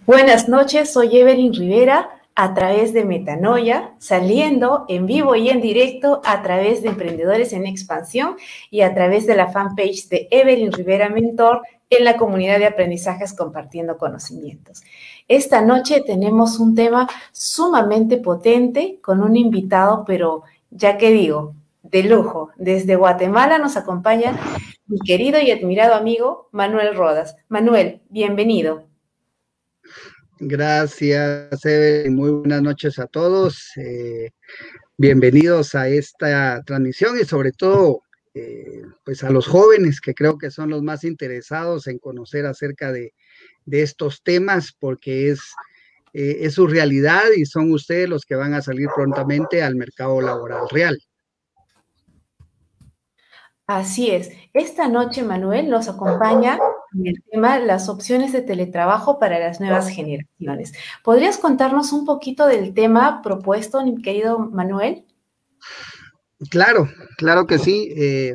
Buenas noches, soy Evelyn Rivera a través de Metanoia, saliendo en vivo y en directo a través de Emprendedores en Expansión y a través de la fanpage de Evelyn Rivera Mentor en la comunidad de aprendizajes compartiendo conocimientos. Esta noche tenemos un tema sumamente potente con un invitado, pero ya que digo, de lujo. Desde Guatemala nos acompaña mi querido y admirado amigo Manuel Rodas. Manuel, bienvenido. Gracias, Evelyn. Muy buenas noches a todos. Bienvenidos a esta transmisión y sobre todo, pues a los jóvenes que creo que son los más interesados en conocer acerca de estos temas porque es su realidad y son ustedes los que van a salir prontamente al mercado laboral real. Así es. Esta noche, Manuel, nos acompaña en el tema las opciones de teletrabajo para las nuevas generaciones. ¿Podrías contarnos un poquito del tema propuesto, mi querido Manuel? Claro, claro que sí.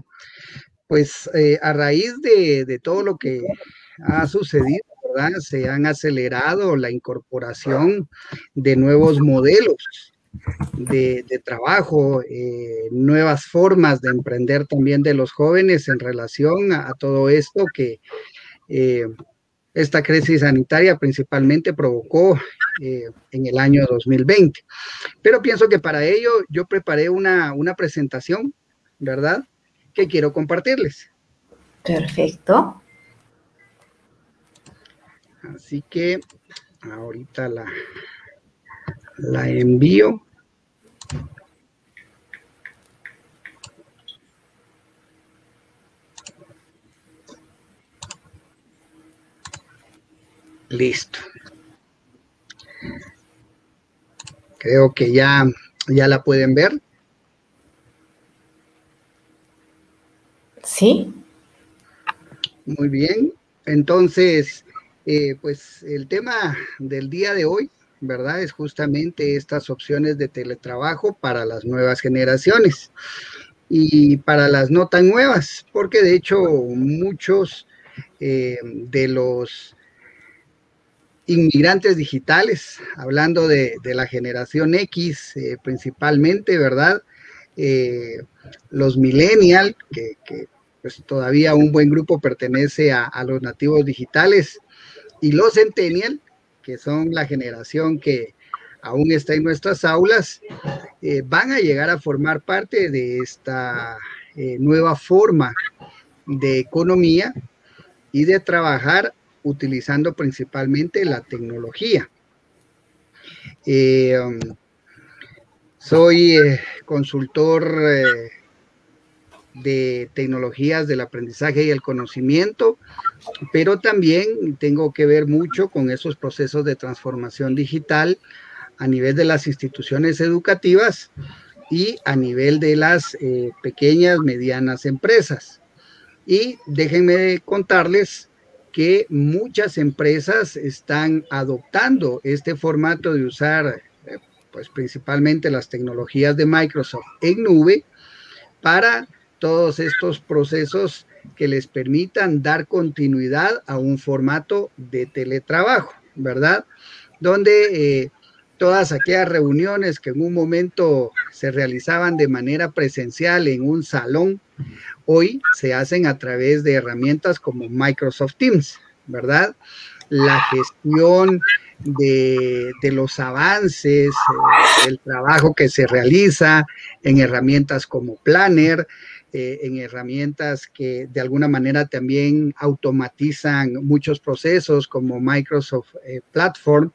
A raíz de todo lo que ha sucedido, ¿verdad? Se han acelerado la incorporación de nuevos modelos de trabajo, nuevas formas de emprender también de los jóvenes en relación a todo esto que esta crisis sanitaria principalmente provocó en el año 2020. Pero pienso que para ello yo preparé una presentación, ¿verdad? Que quiero compartirles. Perfecto. Así que ahorita la envío. Listo. Creo que ya la pueden ver. Sí. Muy bien. Entonces, pues el tema del día de hoy, ¿verdad? Es justamente estas opciones de teletrabajo para las nuevas generaciones y para las no tan nuevas, porque de hecho muchos de los inmigrantes digitales, hablando de la generación X principalmente, ¿verdad? Los millennials, que pues todavía un buen grupo pertenece a los nativos digitales, y los centennial, que son la generación que aún está en nuestras aulas, van a llegar a formar parte de esta nueva forma de economía y de trabajar utilizando principalmente la tecnología. Soy consultor de tecnologías del aprendizaje y el conocimiento, pero también tengo que ver mucho con esos procesos de transformación digital a nivel de las instituciones educativas y a nivel de las pequeñas, medianas empresas. Y déjenme contarles que muchas empresas están adoptando este formato de usar pues principalmente las tecnologías de Microsoft en nube para todos estos procesos que les permitan dar continuidad a un formato de teletrabajo, ¿verdad? Donde todas aquellas reuniones que en un momento se realizaban de manera presencial en un salón, hoy se hacen a través de herramientas como Microsoft Teams, ¿verdad? La gestión de los avances, el trabajo que se realiza en herramientas como Planner, en herramientas que de alguna manera también automatizan muchos procesos como Microsoft Platform,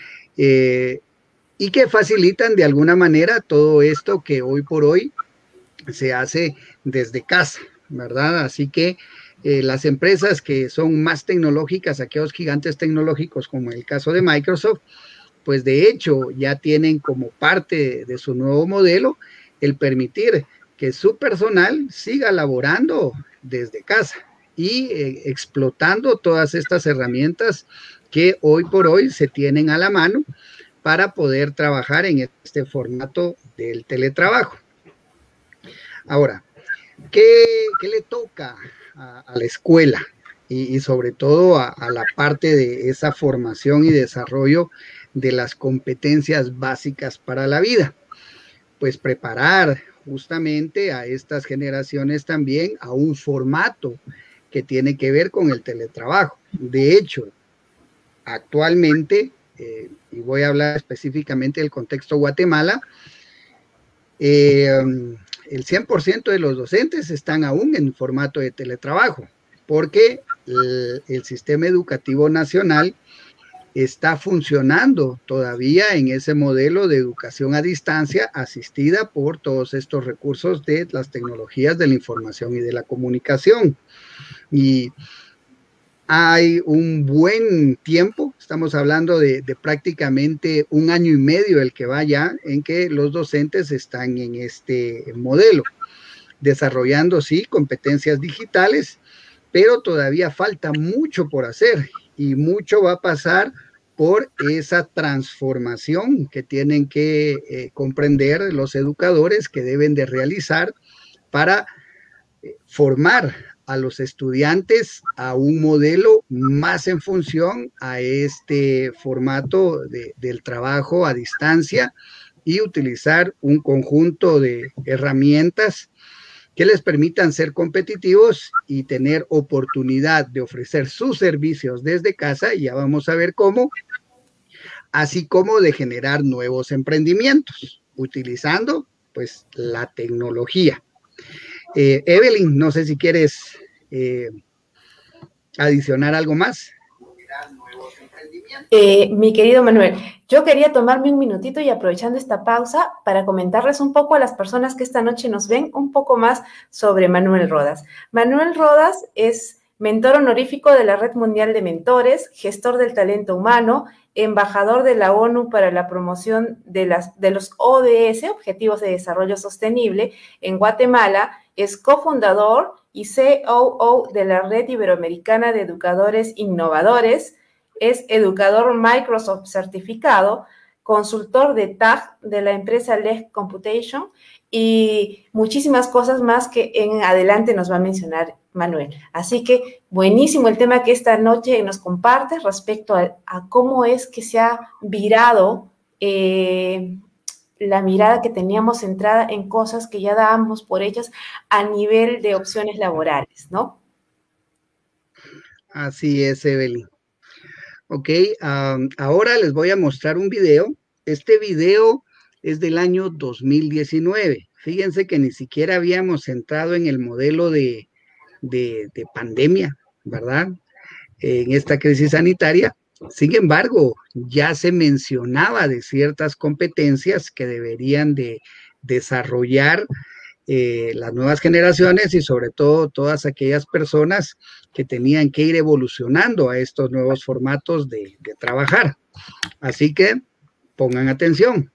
y que facilitan de alguna manera todo esto que hoy por hoy se hace desde casa, ¿verdad? Así que las empresas que son más tecnológicas, aquellos gigantes tecnológicos como el caso de Microsoft, pues de hecho ya tienen como parte de su nuevo modelo el permitir que su personal siga laborando desde casa y explotando todas estas herramientas que hoy por hoy se tienen a la mano para poder trabajar en este formato del teletrabajo. Ahora, ¿qué le toca a la escuela? y sobre todo a la parte de esa formación y desarrollo de las competencias básicas para la vida. Pues preparar justamente a estas generaciones también a un formato que tiene que ver con el teletrabajo. De hecho, actualmente, y voy a hablar específicamente del contexto Guatemala, el 100% de los docentes están aún en formato de teletrabajo, porque el sistema educativo nacional está funcionando todavía en ese modelo de educación a distancia asistida por todos estos recursos de las tecnologías de la información y de la comunicación. Y hay un buen tiempo, estamos hablando de prácticamente 1 año y medio el que va ya, en que los docentes están en este modelo, desarrollando, sí, competencias digitales, pero todavía falta mucho por hacer y mucho va a pasar por esa transformación que tienen que comprender los educadores que deben de realizar para formar a los estudiantes a un modelo más en función a este formato del trabajo a distancia y utilizar un conjunto de herramientas que les permitan ser competitivos y tener oportunidad de ofrecer sus servicios desde casa, y ya vamos a ver cómo, así como de generar nuevos emprendimientos, utilizando pues la tecnología. Evelyn, no sé si quieres adicionar algo más. Mi querido Manuel, yo quería tomarme un minutito y aprovechando esta pausa para comentarles un poco a las personas que esta noche nos ven un poco más sobre Manuel Rodas. Manuel Rodas es mentor honorífico de la Red Mundial de Mentores, gestor del talento humano, embajador de la ONU para la promoción de los ODS, Objetivos de Desarrollo Sostenible, en Guatemala, es cofundador y COO de la Red Iberoamericana de Educadores Innovadores, es educador Microsoft certificado, consultor de TAG de la empresa Leg Computation y muchísimas cosas más que en adelante nos va a mencionar Manuel. Así que buenísimo el tema que esta noche nos comparte respecto a cómo es que se ha virado la mirada que teníamos centrada en cosas que ya dábamos por hechas a nivel de opciones laborales, ¿no? Así es, Evelyn. Ok, ahora les voy a mostrar un video. Este video es del año 2019. Fíjense que ni siquiera habíamos entrado en el modelo de pandemia, ¿verdad? En esta crisis sanitaria. Sin embargo, ya se mencionaba de ciertas competencias que deberían de desarrollar las nuevas generaciones y sobre todo todas aquellas personas que tenían que ir evolucionando a estos nuevos formatos de trabajar. Así que pongan atención.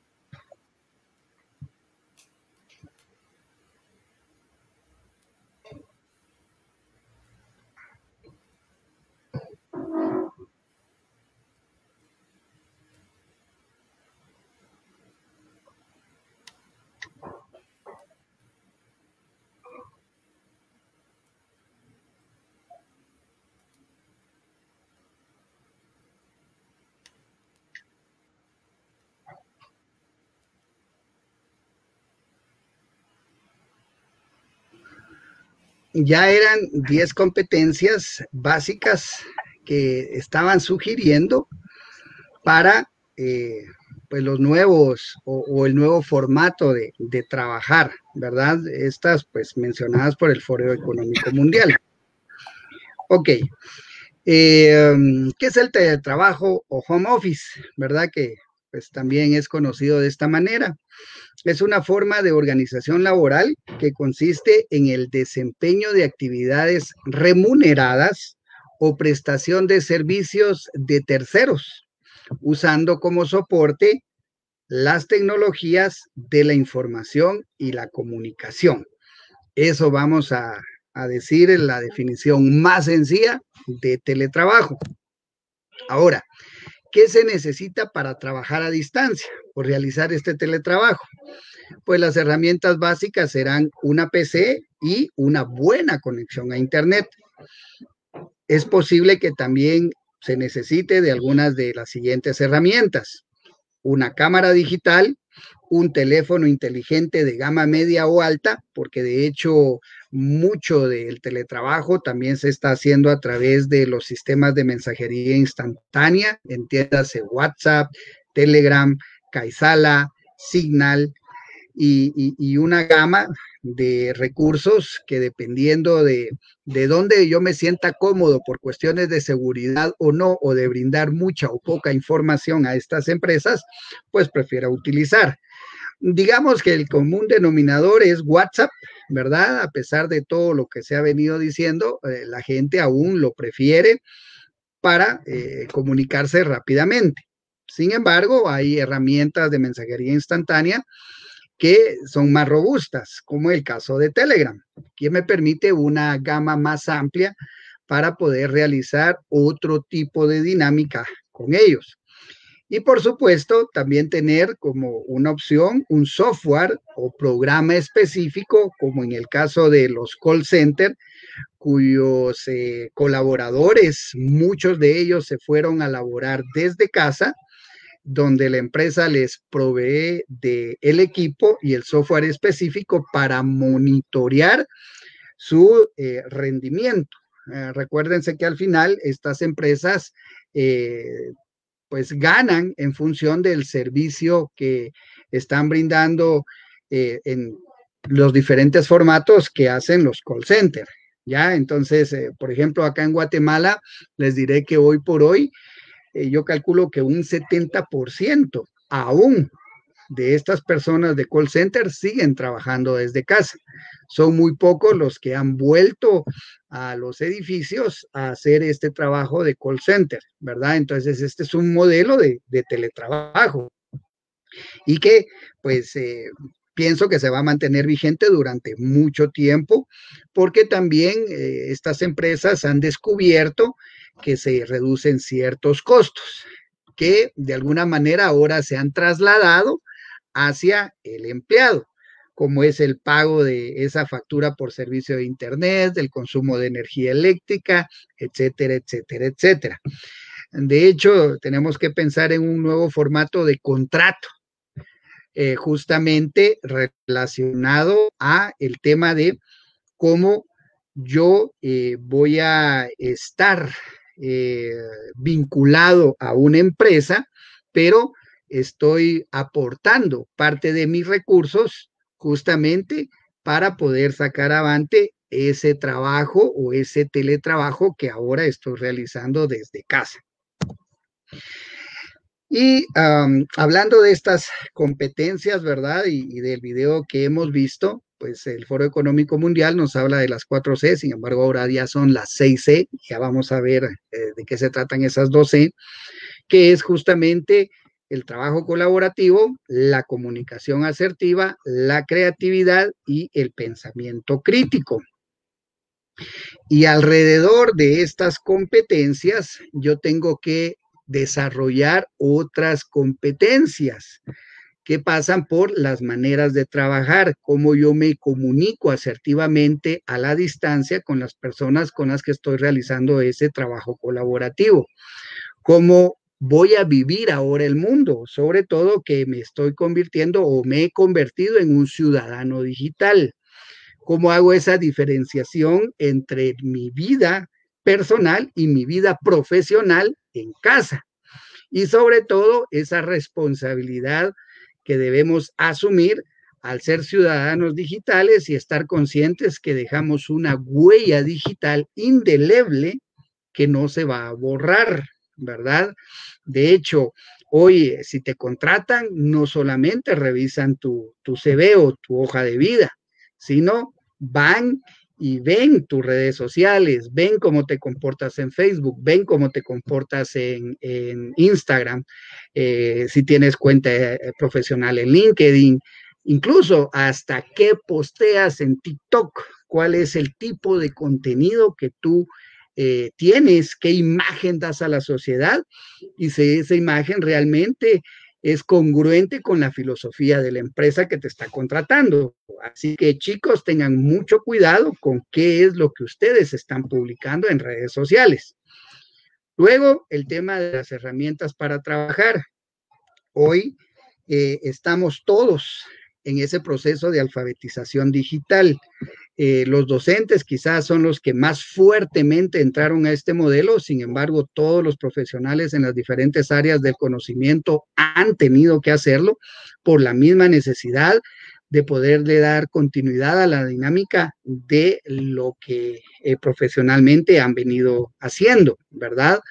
Ya eran 10 competencias básicas que estaban sugiriendo para pues los nuevos o el nuevo formato de trabajar, ¿verdad? Estas pues mencionadas por el Foro Económico Mundial. Ok, ¿qué es el teletrabajo o home office? ¿Verdad? Que pues también es conocido de esta manera. Es una forma de organización laboral que consiste en el desempeño de actividades remuneradas o prestación de servicios de terceros, usando como soporte las tecnologías de la información y la comunicación. Eso vamos a decir en la definición más sencilla de teletrabajo. Ahora, ¿qué se necesita para trabajar a distancia o realizar este teletrabajo? Pues las herramientas básicas serán una PC y una buena conexión a Internet. es posible que también se necesite de algunas de las siguientes herramientas: una cámara digital, un teléfono inteligente de gama media o alta, porque de hecho mucho del teletrabajo también se está haciendo a través de los sistemas de mensajería instantánea, entiéndase WhatsApp, Telegram, Kaisala, Signal, y una gama de recursos que, dependiendo de dónde yo me sienta cómodo por cuestiones de seguridad o no, o de brindar mucha o poca información a estas empresas, pues prefiero utilizar. Digamos que el común denominador es WhatsApp, ¿verdad? A pesar de todo lo que se ha venido diciendo, la gente aún lo prefiere para comunicarse rápidamente. Sin embargo, hay herramientas de mensajería instantánea que son más robustas, como el caso de Telegram, que me permite una gama más amplia para poder realizar otro tipo de dinámica con ellos. Y por supuesto, también tener como una opción un software o programa específico, como en el caso de los call centers, cuyos colaboradores, muchos de ellos se fueron a laborar desde casa, donde la empresa les provee del equipo y el software específico para monitorear su rendimiento. Recuérdense que al final estas empresas pues ganan en función del servicio que están brindando en los diferentes formatos que hacen los call centers. ¿Ya? Entonces, por ejemplo, acá en Guatemala, les diré que hoy por hoy, yo calculo que un 70% aún de estas personas de call center siguen trabajando desde casa. Son muy pocos los que han vuelto a los edificios a hacer este trabajo de call center, ¿verdad? Entonces, este es un modelo de teletrabajo y que, pues, pienso que se va a mantener vigente durante mucho tiempo, porque también estas empresas han descubierto que se reducen ciertos costos, que de alguna manera ahora se han trasladado hacia el empleado, como es el pago de esa factura por servicio de Internet, del consumo de energía eléctrica, etcétera, etcétera, etcétera. De hecho, tenemos que pensar en un nuevo formato de contrato, justamente relacionado a el tema de cómo yo voy a estar vinculado a una empresa, pero estoy aportando parte de mis recursos justamente para poder sacar adelante ese trabajo o ese teletrabajo que ahora estoy realizando desde casa. Y hablando de estas competencias, ¿verdad? Y del video que hemos visto, pues el Foro Económico Mundial nos habla de las 4C, sin embargo ahora ya son las 6C, ya vamos a ver de qué se tratan esas 2C, que es justamente el trabajo colaborativo, la comunicación asertiva, la creatividad y el pensamiento crítico. Y alrededor de estas competencias, yo tengo que desarrollar otras competencias que pasan por las maneras de trabajar, cómo yo me comunico asertivamente a la distancia con las personas con las que estoy realizando ese trabajo colaborativo, cómo voy a vivir ahora el mundo, sobre todo que me estoy convirtiendo o me he convertido en un ciudadano digital. ¿Cómo hago esa diferenciación entre mi vida personal y mi vida profesional en casa? Y sobre todo esa responsabilidad que debemos asumir al ser ciudadanos digitales y estar conscientes que dejamos una huella digital indeleble que no se va a borrar, ¿verdad? De hecho, hoy si te contratan, no solamente revisan tu CV o tu hoja de vida, sino van y ven tus redes sociales, ven cómo te comportas en Facebook, ven cómo te comportas en Instagram, si tienes cuenta profesional en LinkedIn, incluso hasta qué posteas en TikTok, cuál es el tipo de contenido que tú tienes, qué imagen das a la sociedad y si esa imagen realmente es congruente con la filosofía de la empresa que te está contratando. Así que chicos, tengan mucho cuidado con qué es lo que ustedes están publicando en redes sociales. Luego, el tema de las herramientas para trabajar. Hoy estamos todos en ese proceso de alfabetización digital. Los docentes quizás son los que más fuertemente entraron a este modelo, sin embargo, todos los profesionales en las diferentes áreas del conocimiento han tenido que hacerlo por la misma necesidad de poderle dar continuidad a la dinámica de lo que profesionalmente han venido haciendo, ¿verdad?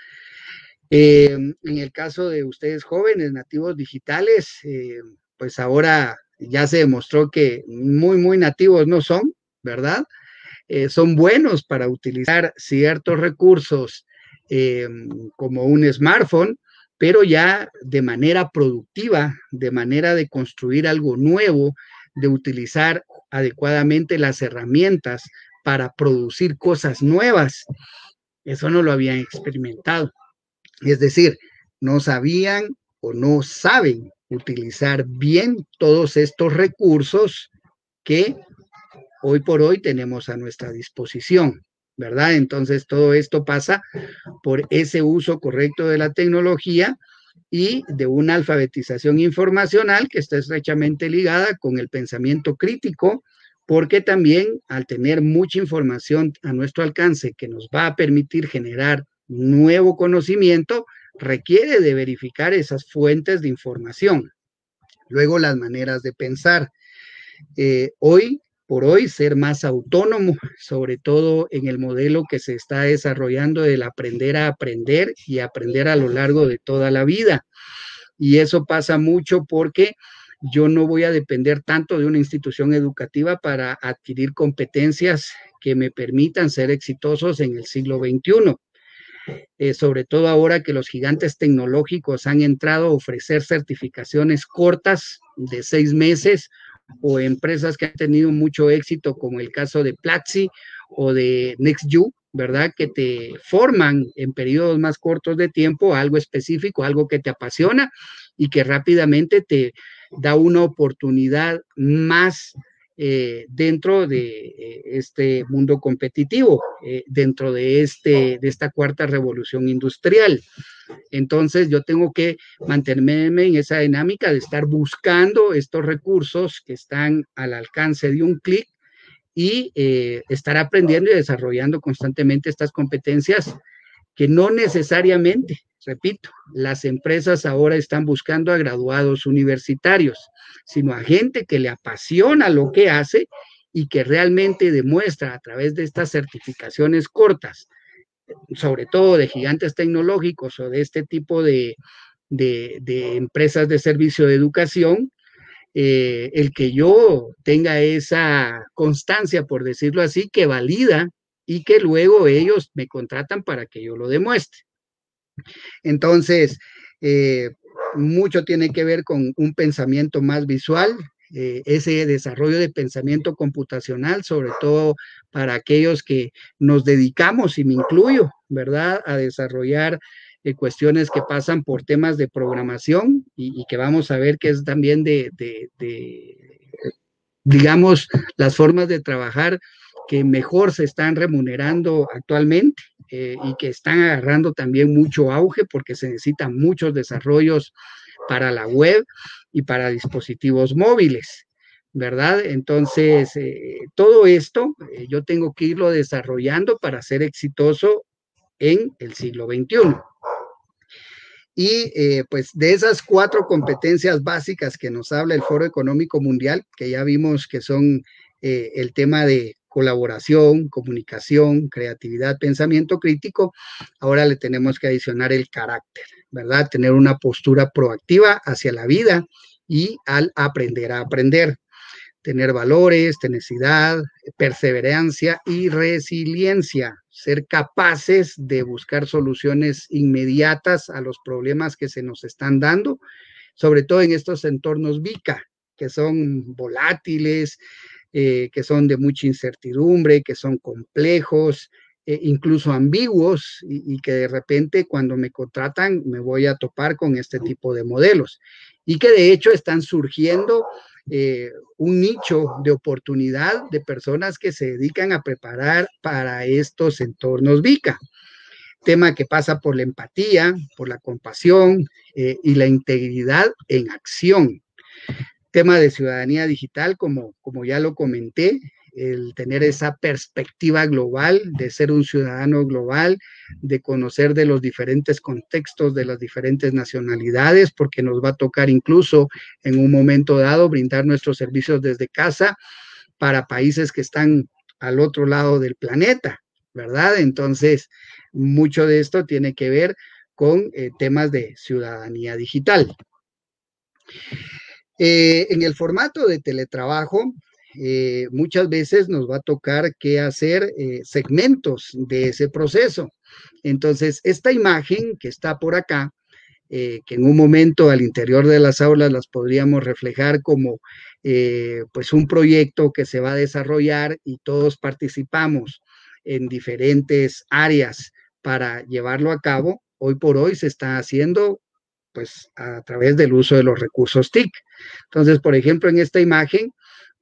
En el caso de ustedes jóvenes, nativos digitales, pues ahora ya se demostró que muy nativos no son, ¿verdad? Son buenos para utilizar ciertos recursos como un smartphone, pero ya de manera productiva, de manera de construir algo nuevo, de utilizar adecuadamente las herramientas para producir cosas nuevas. Eso no lo habían experimentado. Es decir, no sabían o no saben utilizar bien todos estos recursos que hoy por hoy tenemos a nuestra disposición, ¿verdad? Entonces, todo esto pasa por ese uso correcto de la tecnología y de una alfabetización informacional que está estrechamente ligada con el pensamiento crítico, porque también al tener mucha información a nuestro alcance que nos va a permitir generar nuevo conocimiento, requiere de verificar esas fuentes de información. Luego, las maneras de pensar. Hoy por hoy, ser más autónomo, sobre todo en el modelo que se está desarrollando del aprender a aprender y aprender a lo largo de toda la vida. Y eso pasa mucho porque yo no voy a depender tanto de una institución educativa para adquirir competencias que me permitan ser exitosos en el siglo XXI. Sobre todo ahora que los gigantes tecnológicos han entrado a ofrecer certificaciones cortas de 6 meses o empresas que han tenido mucho éxito, como el caso de Platzi o de NextU, ¿verdad? Que te forman en periodos más cortos de tiempo algo específico, algo que te apasiona y que rápidamente te da una oportunidad más dentro de este mundo competitivo, dentro de esta cuarta revolución industrial. Entonces yo tengo que mantenerme en esa dinámica de estar buscando estos recursos que están al alcance de un clic y estar aprendiendo y desarrollando constantemente estas competencias que no necesariamente, repito, las empresas ahora están buscando a graduados universitarios, sino a gente que le apasiona lo que hace y que realmente demuestra a través de estas certificaciones cortas, sobre todo de gigantes tecnológicos o de este tipo de empresas de servicio de educación, el que yo tenga esa constancia, por decirlo así, que valida y que luego ellos me contratan para que yo lo demuestre. Entonces, mucho tiene que ver con un pensamiento más visual, ese desarrollo de pensamiento computacional, sobre todo para aquellos que nos dedicamos, y me incluyo, ¿verdad?, a desarrollar cuestiones que pasan por temas de programación y que vamos a ver que es también digamos, las formas de trabajar que mejor se están remunerando actualmente y que están agarrando también mucho auge porque se necesitan muchos desarrollos para la web y para dispositivos móviles, ¿verdad? Entonces, todo esto yo tengo que irlo desarrollando para ser exitoso en el siglo XXI. Y pues de esas 4 competencias básicas que nos habla el Foro Económico Mundial, que ya vimos que son el tema de colaboración, comunicación, creatividad, pensamiento crítico, ahora le tenemos que adicionar el carácter, ¿verdad? Tener una postura proactiva hacia la vida y al aprender a aprender. Tener valores, tenacidad, perseverancia y resiliencia, ser capaces de buscar soluciones inmediatas a los problemas que se nos están dando, sobre todo en estos entornos VICA, que son volátiles, que son de mucha incertidumbre, que son complejos, incluso ambiguos, y que de repente cuando me contratan me voy a topar con este tipo de modelos. y que de hecho están surgiendo un nicho de oportunidad de personas que se dedican a preparar para estos entornos VICA. Tema que pasa por la empatía, por la compasión y la integridad en acción. Tema de ciudadanía digital, como ya lo comenté, el tener esa perspectiva global, de ser un ciudadano global, de conocer de los diferentes contextos, de las diferentes nacionalidades, porque nos va a tocar incluso en un momento dado brindar nuestros servicios desde casa para países que están al otro lado del planeta, ¿verdad? Entonces, mucho de esto tiene que ver con temas de ciudadanía digital. En el formato de teletrabajo, muchas veces nos va a tocar que hacer segmentos de ese proceso. Entonces, esta imagen que está por acá, que en un momento al interior de las aulas las podríamos reflejar como pues un proyecto que se va a desarrollar y todos participamos en diferentes áreas para llevarlo a cabo. Hoy por hoy se está haciendo pues a través del uso de los recursos TIC. Entonces, por ejemplo, en esta imagen,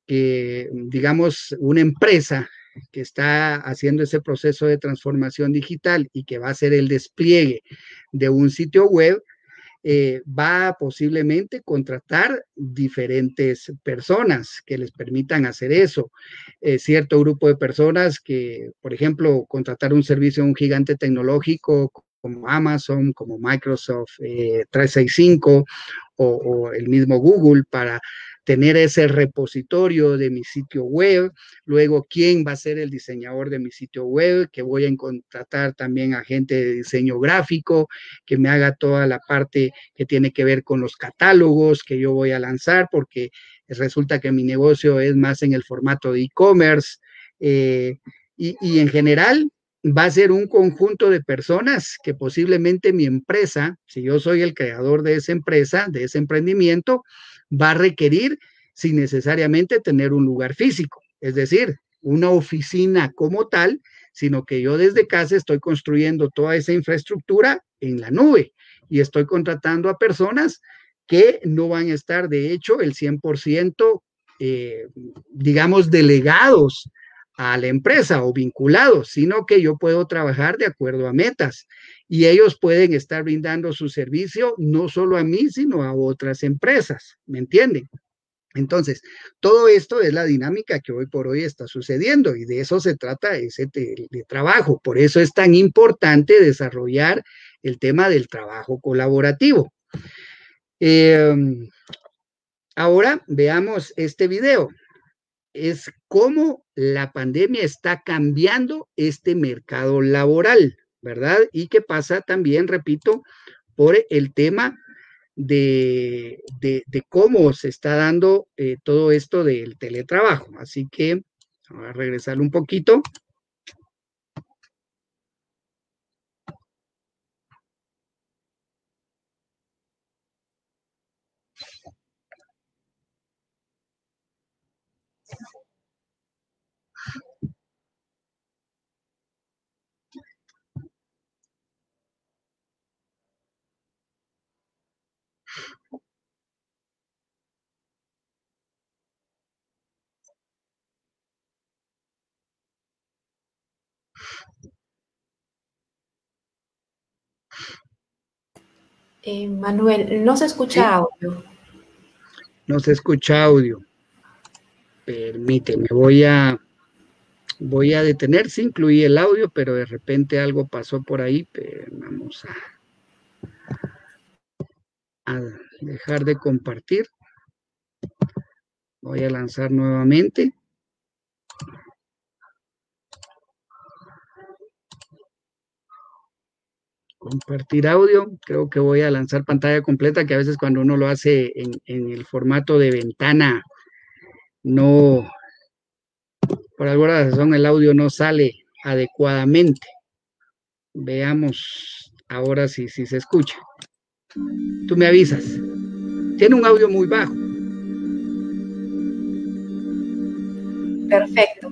digamos, una empresa que está haciendo ese proceso de transformación digital y que va a hacer el despliegue de un sitio web, va a posiblemente contratar diferentes personas que les permitan hacer eso. Cierto grupo de personas que, por ejemplo, contratar un servicio de un gigante tecnológico como Amazon, como Microsoft 365 o el mismo Google para tener ese repositorio de mi sitio web, luego quién va a ser el diseñador de mi sitio web, que voy a contratar también a gente de diseño gráfico, que me haga toda la parte que tiene que ver con los catálogos que yo voy a lanzar, porque resulta que mi negocio es más en el formato de e-commerce, y en general va a ser un conjunto de personas que posiblemente mi empresa, si yo soy el creador de esa empresa, de ese emprendimiento, va a requerir sin necesariamente tener un lugar físico, es decir, una oficina como tal, sino que yo desde casa estoy construyendo toda esa infraestructura en la nube y estoy contratando a personas que no van a estar, de hecho, el 100%, digamos, delegados a la empresa o vinculados, sino que yo puedo trabajar de acuerdo a metas y ellos pueden estar brindando su servicio no solo a mí, sino a otras empresas, ¿me entienden? Entonces, todo esto es la dinámica que hoy por hoy está sucediendo y de eso se trata ese de trabajo. Por eso es tan importante desarrollar el tema del trabajo colaborativo. Ahora veamos este video. Es cómo la pandemia está cambiando este mercado laboral, ¿verdad? Y qué pasa también, repito, por el tema de cómo se está dando todo esto del teletrabajo. Así que voy a regresar un poquito. Manuel, no se escucha ¿Sí? audio. No se escucha audio. Permíteme, voy a detener, sí incluí el audio, pero de repente algo pasó por ahí, pero vamos a dejar de compartir. Voy a lanzar nuevamente. Compartir audio, creo que voy a lanzar pantalla completa, que a veces cuando uno lo hace en el formato de ventana, no, por alguna razón el audio no sale adecuadamente. Veamos ahora si se escucha. Tú me avisas. Tiene un audio muy bajo. Perfecto.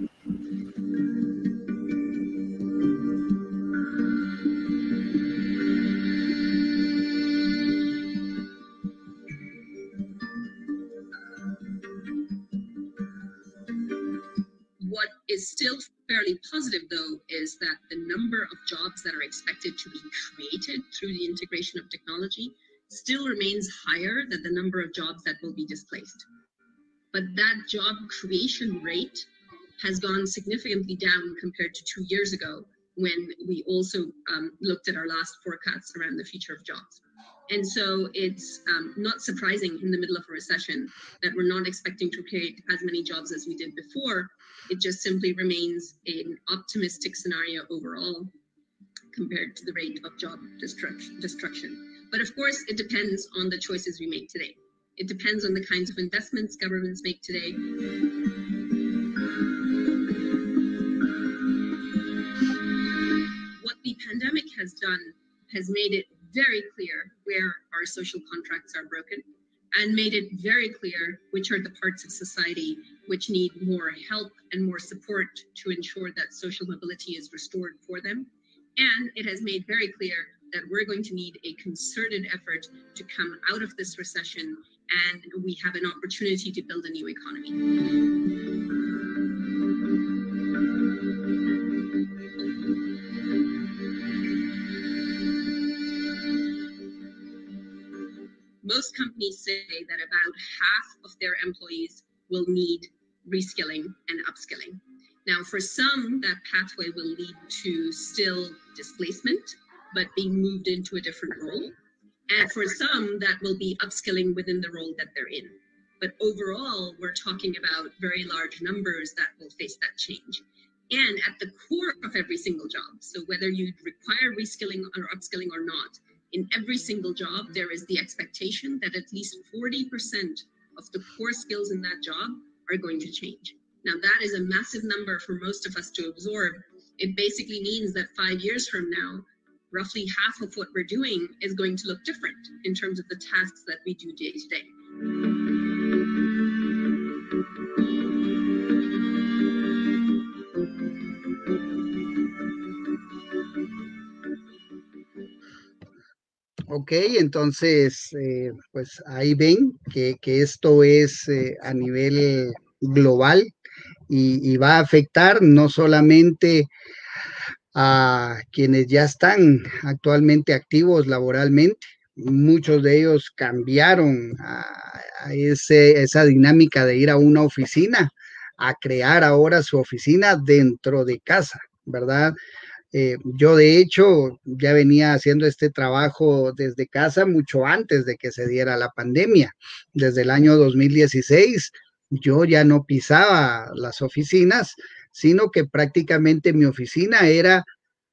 fairly positive, though, is that the number of jobs that are expected to be created through the integration of technology still remains higher than the number of jobs that will be displaced. But that job creation rate has gone significantly down compared to 2 years ago, when we also looked at our last forecasts around the future of jobs. And so it's not surprising in the middle of a recession that we're not expecting to create as many jobs as we did before. It just simply remains an optimistic scenario overall compared to the rate of job destruction. But of course, it depends on the choices we make today. It depends on the kinds of investments governments make today. What the pandemic has done has made it very clear where our social contracts are broken, and made it very clear which are the parts of society which need more help and more support to ensure that social mobility is restored for them. And it has made very clear that we're going to need a concerted effort to come out of this recession, and we have an opportunity to build a new economy. Most companies say that about half of their employees will need reskilling and upskilling. Now, for some, that pathway will lead to still displacement, but being moved into a different role. And for some, that will be upskilling within the role that they're in. But overall, we're talking about very large numbers that will face that change. And at the core of every single job, so whether you require reskilling or upskilling or not, in every single job, there is the expectation that at least 40% of the core skills in that job are going to change. Now, that is a massive number for most of us to absorb. It basically means that 5 years from now, roughly half of what we're doing is going to look different in terms of the tasks that we do day to day. Ok, entonces, pues ahí ven que esto es a nivel global y va a afectar no solamente a quienes ya están actualmente activos laboralmente, muchos de ellos cambiaron a esa dinámica de ir a una oficina, a crear ahora su oficina dentro de casa, ¿verdad? Yo de hecho ya venía haciendo este trabajo desde casa mucho antes de que se diera la pandemia. Desde el año 2016 yo ya no pisaba las oficinas, sino que prácticamente mi oficina era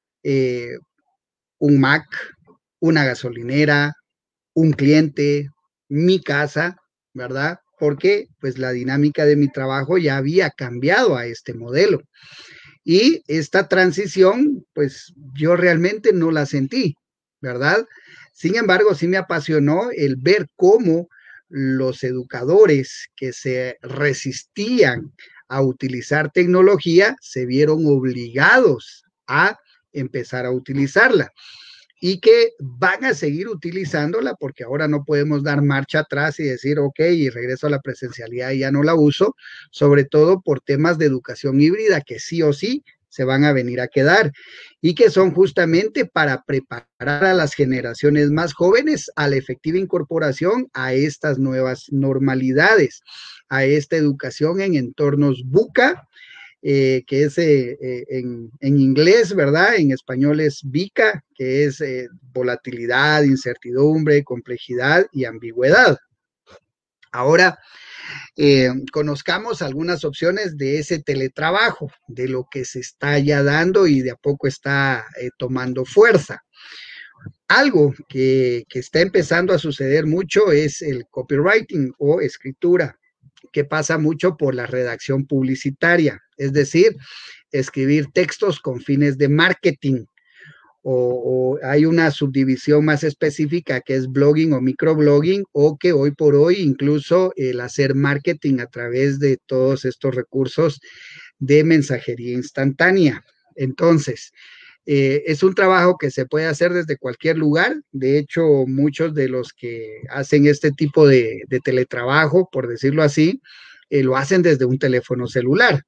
un Mac, una gasolinera, un cliente, mi casa, ¿verdad? Porque pues la dinámica de mi trabajo ya había cambiado a este modelo. Y esta transición, pues yo realmente no la sentí, ¿verdad? Sin embargo, sí me apasionó el ver cómo los educadores que se resistían a utilizar tecnología se vieron obligados a empezar a utilizarla y que van a seguir utilizándola porque ahora no podemos dar marcha atrás y decir, ok, y regreso a la presencialidad y ya no la uso, sobre todo por temas de educación híbrida que sí o sí se van a venir a quedar y que son justamente para preparar a las generaciones más jóvenes a la efectiva incorporación a estas nuevas normalidades, a esta educación en entornos VUCA, que es en inglés, ¿verdad? En español es VICA, que es volatilidad, incertidumbre, complejidad y ambigüedad. Ahora, conozcamos algunas opciones de ese teletrabajo, de lo que se está ya dando y de a poco está tomando fuerza. Algo que está empezando a suceder mucho es el copywriting o escritura, que pasa mucho por la redacción publicitaria, es decir, escribir textos con fines de marketing, o hay una subdivisión más específica que es blogging o microblogging, o que hoy por hoy incluso el hacer marketing a través de todos estos recursos de mensajería instantánea. Entonces, es un trabajo que se puede hacer desde cualquier lugar. De hecho, muchos de los que hacen este tipo de teletrabajo, por decirlo así, lo hacen desde un teléfono celular.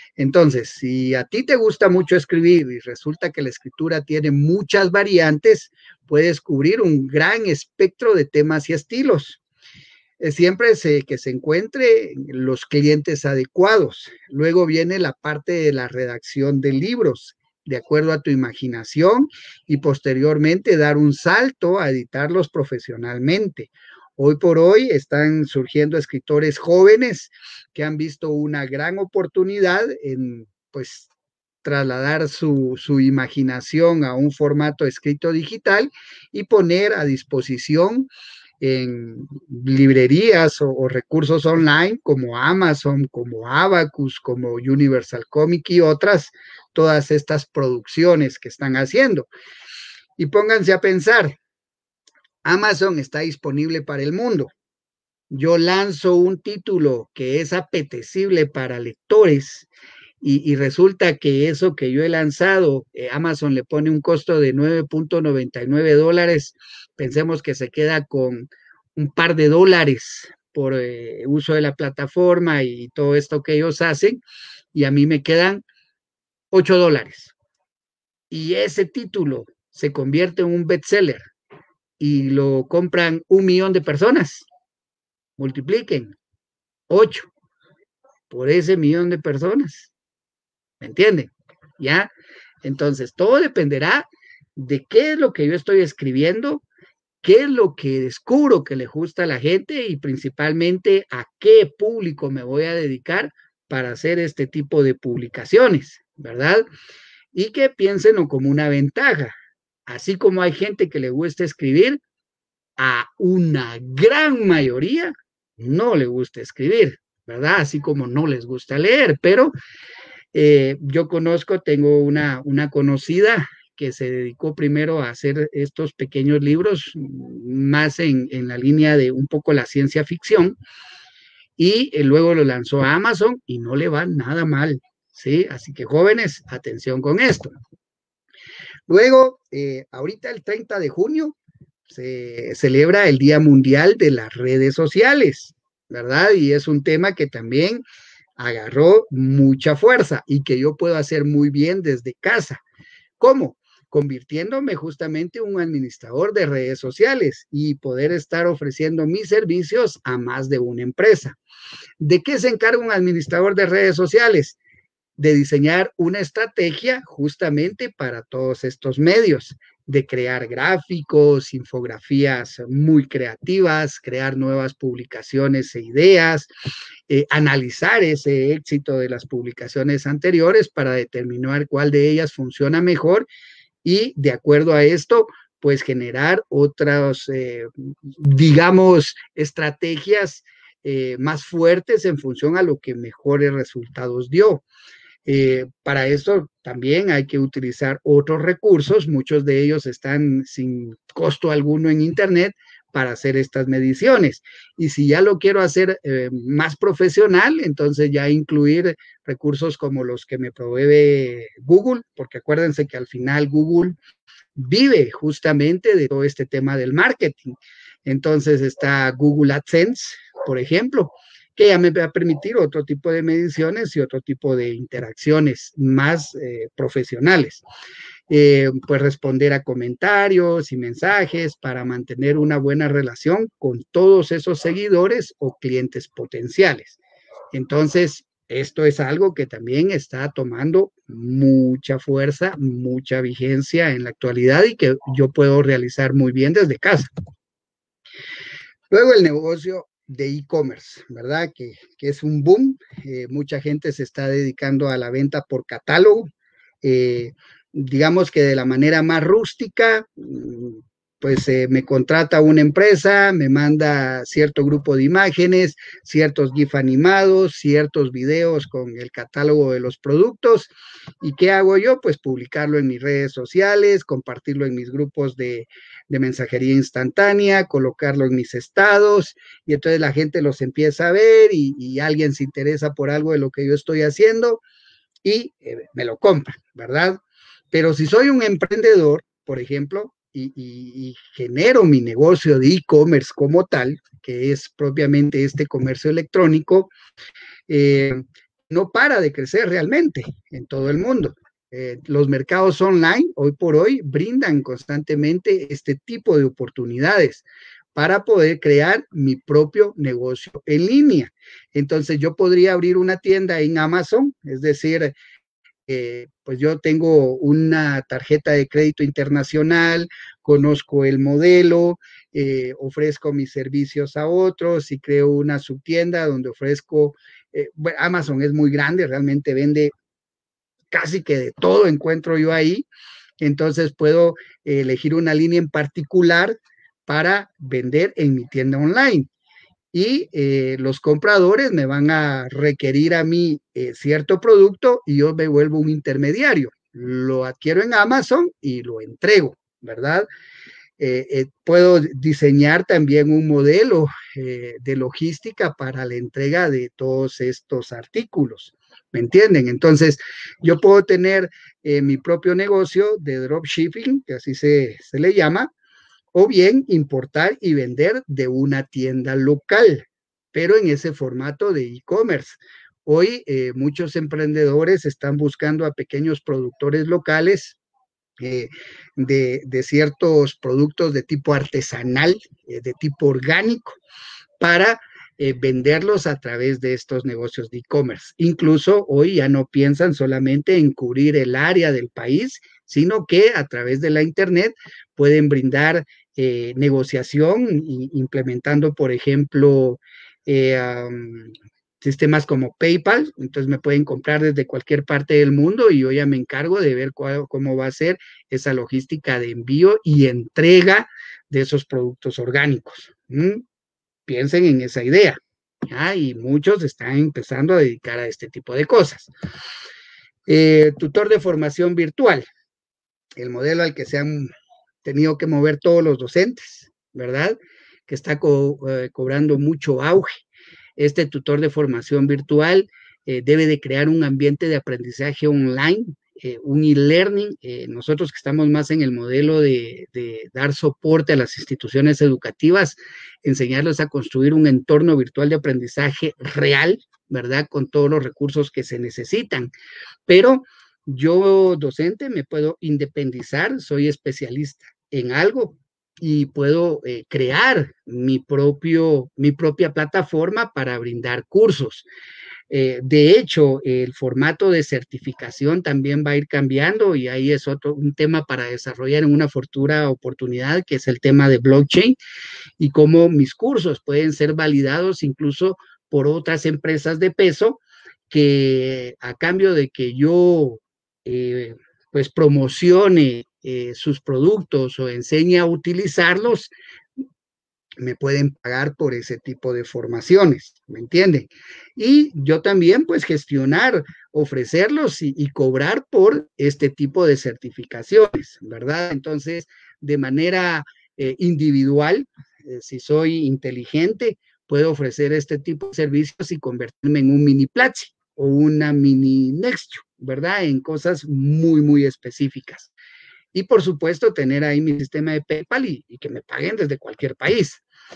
Entonces, si a ti te gusta mucho escribir y resulta que la escritura tiene muchas variantes, puedes cubrir un gran espectro de temas y estilos. Siempre que se encuentre los clientes adecuados. Luego viene la parte de la redacción de libros, de acuerdo a tu imaginación, y posteriormente dar un salto a editarlos profesionalmente. Hoy por hoy están surgiendo escritores jóvenes que han visto una gran oportunidad en, pues, trasladar su imaginación a un formato escrito digital y poner a disposición en librerías o recursos online como Amazon, como Abacus, como Universal Comic y otras, todas estas producciones que están haciendo. Y pónganse a pensar, Amazon está disponible para el mundo. Yo lanzo un título que es apetecible para lectores y resulta que eso que yo he lanzado, Amazon le pone un costo de $9.99, pensemos que se queda con un par de dólares por uso de la plataforma y todo esto que ellos hacen, y a mí me quedan $8. Y ese título se convierte en un bestseller y lo compran 1 millón de personas. Multipliquen 8 por ese 1 millón de personas. ¿Me entienden? ¿Ya? Entonces, todo dependerá de qué es lo que yo estoy escribiendo, qué es lo que descubro que le gusta a la gente y principalmente a qué público me voy a dedicar para hacer este tipo de publicaciones, ¿verdad? Y que piénsenlo como una ventaja. Así como hay gente que le gusta escribir, a una gran mayoría no le gusta escribir, ¿verdad? Así como no les gusta leer, pero yo tengo una conocida que se dedicó primero a hacer estos pequeños libros, más en la línea de un poco la ciencia ficción, y luego lo lanzó a Amazon y no le va nada mal, ¿sí? Así que jóvenes, atención con esto. Luego, ahorita el 30 de junio se celebra el Día Mundial de las Redes Sociales, ¿verdad? Y es un tema que también agarró mucha fuerza y que yo puedo hacer muy bien desde casa. ¿Cómo? Convirtiéndome justamente en un administrador de redes sociales y poder estar ofreciendo mis servicios a más de una empresa. ¿De qué se encarga un administrador de redes sociales? De diseñar una estrategia justamente para todos estos medios, de crear gráficos, infografías muy creativas, crear nuevas publicaciones e ideas, analizar ese éxito de las publicaciones anteriores para determinar cuál de ellas funciona mejor y de acuerdo a esto, pues generar otras, digamos, estrategias más fuertes en función a lo que mejores resultados dio. Para eso también hay que utilizar otros recursos, muchos de ellos están sin costo alguno en Internet para hacer estas mediciones. Y si ya lo quiero hacer más profesional, entonces ya incluir recursos como los que me provee Google, porque acuérdense que al final Google vive justamente de todo este tema del marketing. Entonces está Google AdSense, por ejemplo, que ya me va a permitir otro tipo de mediciones y otro tipo de interacciones más profesionales. Pues responder a comentarios y mensajes para mantener una buena relación con todos esos seguidores o clientes potenciales. Entonces, esto es algo que también está tomando mucha fuerza, mucha vigencia en la actualidad y que yo puedo realizar muy bien desde casa. Luego el negocio de e-commerce, ¿verdad? Que es un boom. Mucha gente se está dedicando a la venta por catálogo. Digamos que de la manera más rústica, pues me contrata una empresa, me manda cierto grupo de imágenes, ciertos GIF animados, ciertos videos con el catálogo de los productos. ¿Y qué hago yo? Pues publicarlo en mis redes sociales, compartirlo en mis grupos de mensajería instantánea, colocarlo en mis estados, y entonces la gente los empieza a ver y alguien se interesa por algo de lo que yo estoy haciendo y me lo compra, ¿verdad? Pero si soy un emprendedor, por ejemplo, y genero mi negocio de e-commerce como tal, que es propiamente este comercio electrónico, no para de crecer realmente en todo el mundo. Los mercados online hoy por hoy brindan constantemente este tipo de oportunidades para poder crear mi propio negocio en línea. Entonces yo podría abrir una tienda en Amazon, es decir, pues yo tengo una tarjeta de crédito internacional, conozco el modelo, ofrezco mis servicios a otros y creo una subtienda donde ofrezco, bueno, Amazon es muy grande, realmente vende casi que de todo, encuentro yo ahí, entonces puedo elegir una línea en particular para vender en mi tienda online y los compradores me van a requerir a mí cierto producto y yo me vuelvo un intermediario. Lo adquiero en Amazon y lo entrego, ¿verdad? Puedo diseñar también un modelo de logística para la entrega de todos estos artículos. ¿Me entienden? Entonces, yo puedo tener mi propio negocio de dropshipping, que así se le llama, o bien importar y vender de una tienda local, pero en ese formato de e-commerce. Hoy muchos emprendedores están buscando a pequeños productores locales de ciertos productos de tipo artesanal, de tipo orgánico, para venderlos a través de estos negocios de e-commerce. Incluso hoy ya no piensan solamente en cubrir el área del país, sino que a través de la Internet pueden brindar negociación, implementando, por ejemplo, sistemas como PayPal, entonces me pueden comprar desde cualquier parte del mundo y yo ya me encargo de ver cómo va a ser esa logística de envío y entrega de esos productos orgánicos. Piensen en esa idea, ¿ya? Y muchos están empezando a dedicar a este tipo de cosas. Tutor de formación virtual, el modelo al que se han tenido que mover todos los docentes, ¿verdad? Que está cobrando mucho auge. Este tutor de formación virtual debe de crear un ambiente de aprendizaje online, un e-learning. Nosotros que estamos más en el modelo de dar soporte a las instituciones educativas, enseñarles a construir un entorno virtual de aprendizaje real, ¿verdad? Con todos los recursos que se necesitan. Pero yo, docente, me puedo independizar, soy especialista en algo y puedo crear mi propia plataforma para brindar cursos. De hecho, el formato de certificación también va a ir cambiando y ahí es un tema para desarrollar en una futura oportunidad, que es el tema de blockchain y cómo mis cursos pueden ser validados incluso por otras empresas de peso que a cambio de que yo pues promocione sus productos o enseñe a utilizarlos, me pueden pagar por ese tipo de formaciones, ¿me entienden? Y yo también, pues, gestionar, ofrecerlos y cobrar por este tipo de certificaciones, ¿verdad? Entonces, de manera individual, si soy inteligente, puedo ofrecer este tipo de servicios y convertirme en un mini Platzi o una mini Nextio, ¿verdad? En cosas muy, muy específicas. Y por supuesto, tener ahí mi sistema de PayPal y que me paguen desde cualquier país.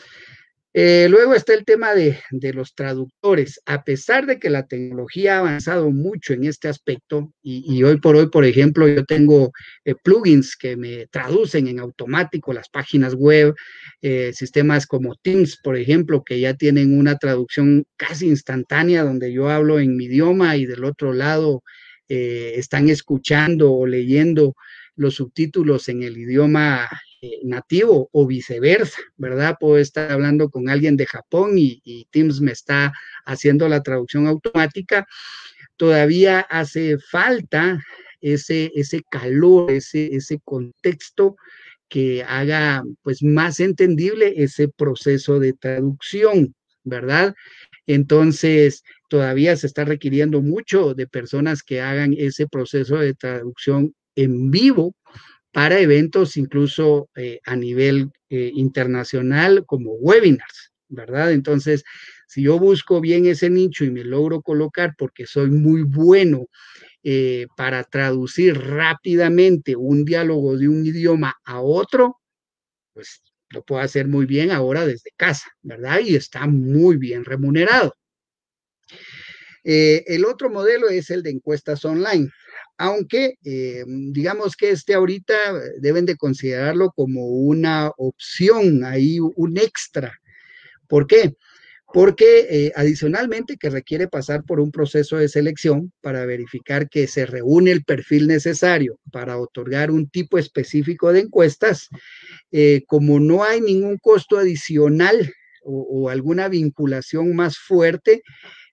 Luego está el tema de los traductores. A pesar de que la tecnología ha avanzado mucho en este aspecto, y hoy por hoy, por ejemplo, yo tengo plugins que me traducen en automático las páginas web, sistemas como Teams, por ejemplo, que ya tienen una traducción casi instantánea, donde yo hablo en mi idioma y del otro lado están escuchando o leyendo los subtítulos en el idioma nativo o viceversa, ¿verdad? Puedo estar hablando con alguien de Japón y Teams me está haciendo la traducción automática. Todavía hace falta ese calor, ese contexto que haga pues más entendible ese proceso de traducción, ¿verdad? Entonces, todavía se está requiriendo mucho de personas que hagan ese proceso de traducción en vivo para eventos incluso a nivel internacional como webinars, ¿verdad? Entonces, si yo busco bien ese nicho y me logro colocar porque soy muy bueno para traducir rápidamente un diálogo de un idioma a otro, pues lo puedo hacer muy bien ahora desde casa, ¿verdad? Y está muy bien remunerado. El otro modelo es el de encuestas online, aunque digamos que ahorita deben de considerarlo como una opción, ahí un extra. ¿Por qué? Porque adicionalmente que requiere pasar por un proceso de selección para verificar que se reúne el perfil necesario para otorgar un tipo específico de encuestas, como no hay ningún costo adicional o alguna vinculación más fuerte,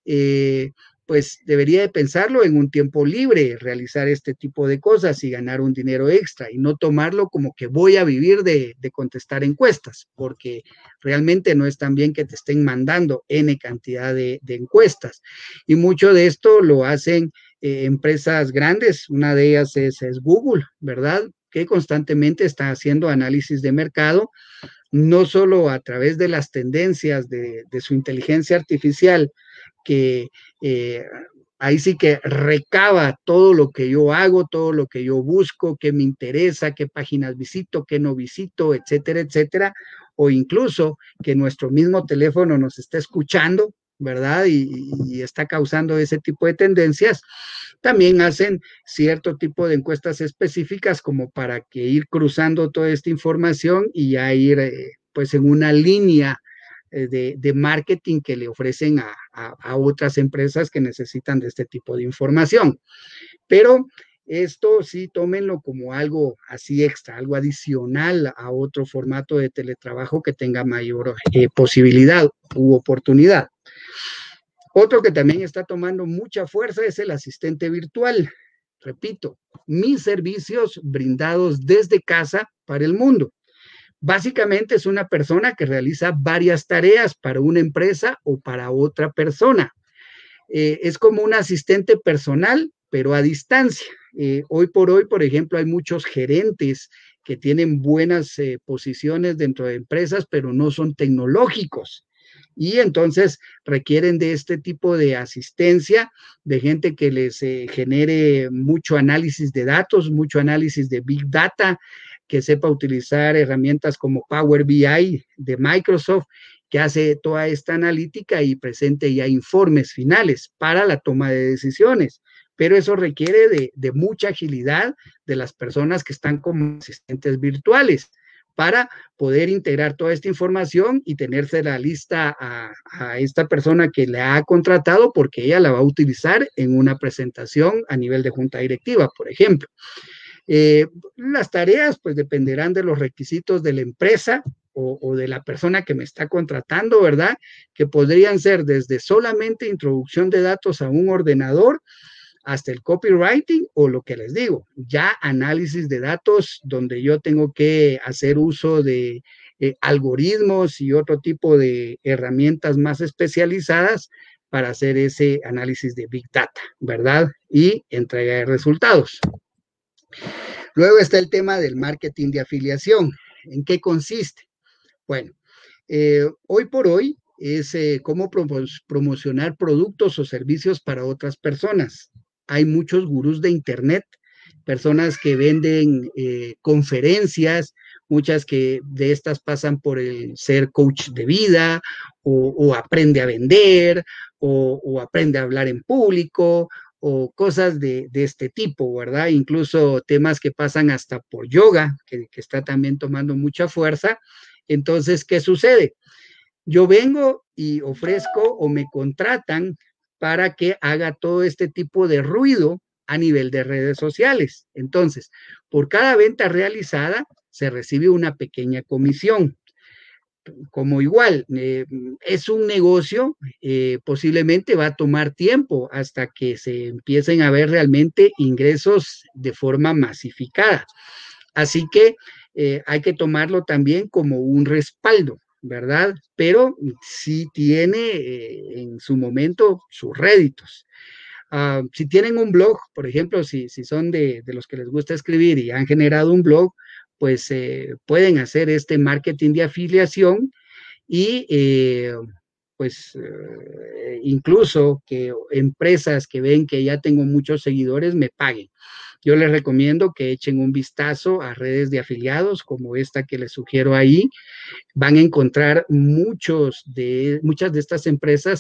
pues debería de pensarlo en un tiempo libre, realizar este tipo de cosas y ganar un dinero extra y no tomarlo como que voy a vivir de contestar encuestas, porque realmente no es tan bien que te estén mandando N cantidad de encuestas. Y mucho de esto lo hacen empresas grandes, una de ellas es Google, ¿verdad? Que constantemente está haciendo análisis de mercado, no solo a través de las tendencias de su inteligencia artificial, que ahí sí que recaba todo lo que yo hago, todo lo que yo busco, qué me interesa, qué páginas visito, qué no visito, etcétera, etcétera, o incluso que nuestro mismo teléfono nos está escuchando, ¿verdad? Y está causando ese tipo de tendencias. También hacen cierto tipo de encuestas específicas como para que ir cruzando toda esta información y ya ir pues en una línea de marketing que le ofrecen a otras empresas que necesitan de este tipo de información. Pero esto sí, tómenlo como algo así extra, algo adicional a otro formato de teletrabajo que tenga mayor posibilidad u oportunidad. Otro que también está tomando mucha fuerza es el asistente virtual. Repito, mis servicios brindados desde casa para el mundo. Básicamente es una persona que realiza varias tareas para una empresa o para otra persona. Es como un asistente personal, pero a distancia. Hoy por hoy, por ejemplo, hay muchos gerentes que tienen buenas posiciones dentro de empresas, pero no son tecnológicos. Y entonces requieren de este tipo de asistencia, de gente que les genere mucho análisis de datos, mucho análisis de Big Data, que sepa utilizar herramientas como Power BI de Microsoft, que hace toda esta analítica y presente ya informes finales para la toma de decisiones. Pero eso requiere de mucha agilidad de las personas que están como asistentes virtuales para poder integrar toda esta información y tenerse la lista a esta persona que le ha contratado porque ella la va a utilizar en una presentación a nivel de junta directiva, por ejemplo. Las tareas pues dependerán de los requisitos de la empresa o de la persona que me está contratando, ¿verdad? Que podrían ser desde solamente introducción de datos a un ordenador hasta el copywriting o lo que les digo, ya análisis de datos donde yo tengo que hacer uso de algoritmos y otro tipo de herramientas más especializadas para hacer ese análisis de Big Data, ¿verdad? Y entrega de resultados. Luego está el tema del marketing de afiliación. ¿En qué consiste? Bueno, hoy por hoy es cómo promocionar productos o servicios para otras personas. Hay muchos gurús de internet, personas que venden conferencias, muchas que de estas pasan por el ser coach de vida o aprende a vender o aprende a hablar en público o cosas de este tipo, ¿verdad? Incluso temas que pasan hasta por yoga, que está también tomando mucha fuerza. Entonces, ¿qué sucede? Yo vengo y ofrezco o me contratan para que haga todo este tipo de ruido a nivel de redes sociales. Entonces, por cada venta realizada se recibe una pequeña comisión. Como igual, es un negocio, posiblemente va a tomar tiempo hasta que se empiecen a ver realmente ingresos de forma masificada. Así que hay que tomarlo también como un respaldo, ¿verdad? Pero sí tiene en su momento sus réditos. Si tienen un blog, por ejemplo, si son de los que les gusta escribir y han generado un blog, pues pueden hacer este marketing de afiliación y pues incluso que empresas que ven que ya tengo muchos seguidores me paguen. Yo les recomiendo que echen un vistazo a redes de afiliados como esta que les sugiero ahí. Van a encontrar muchas de estas empresas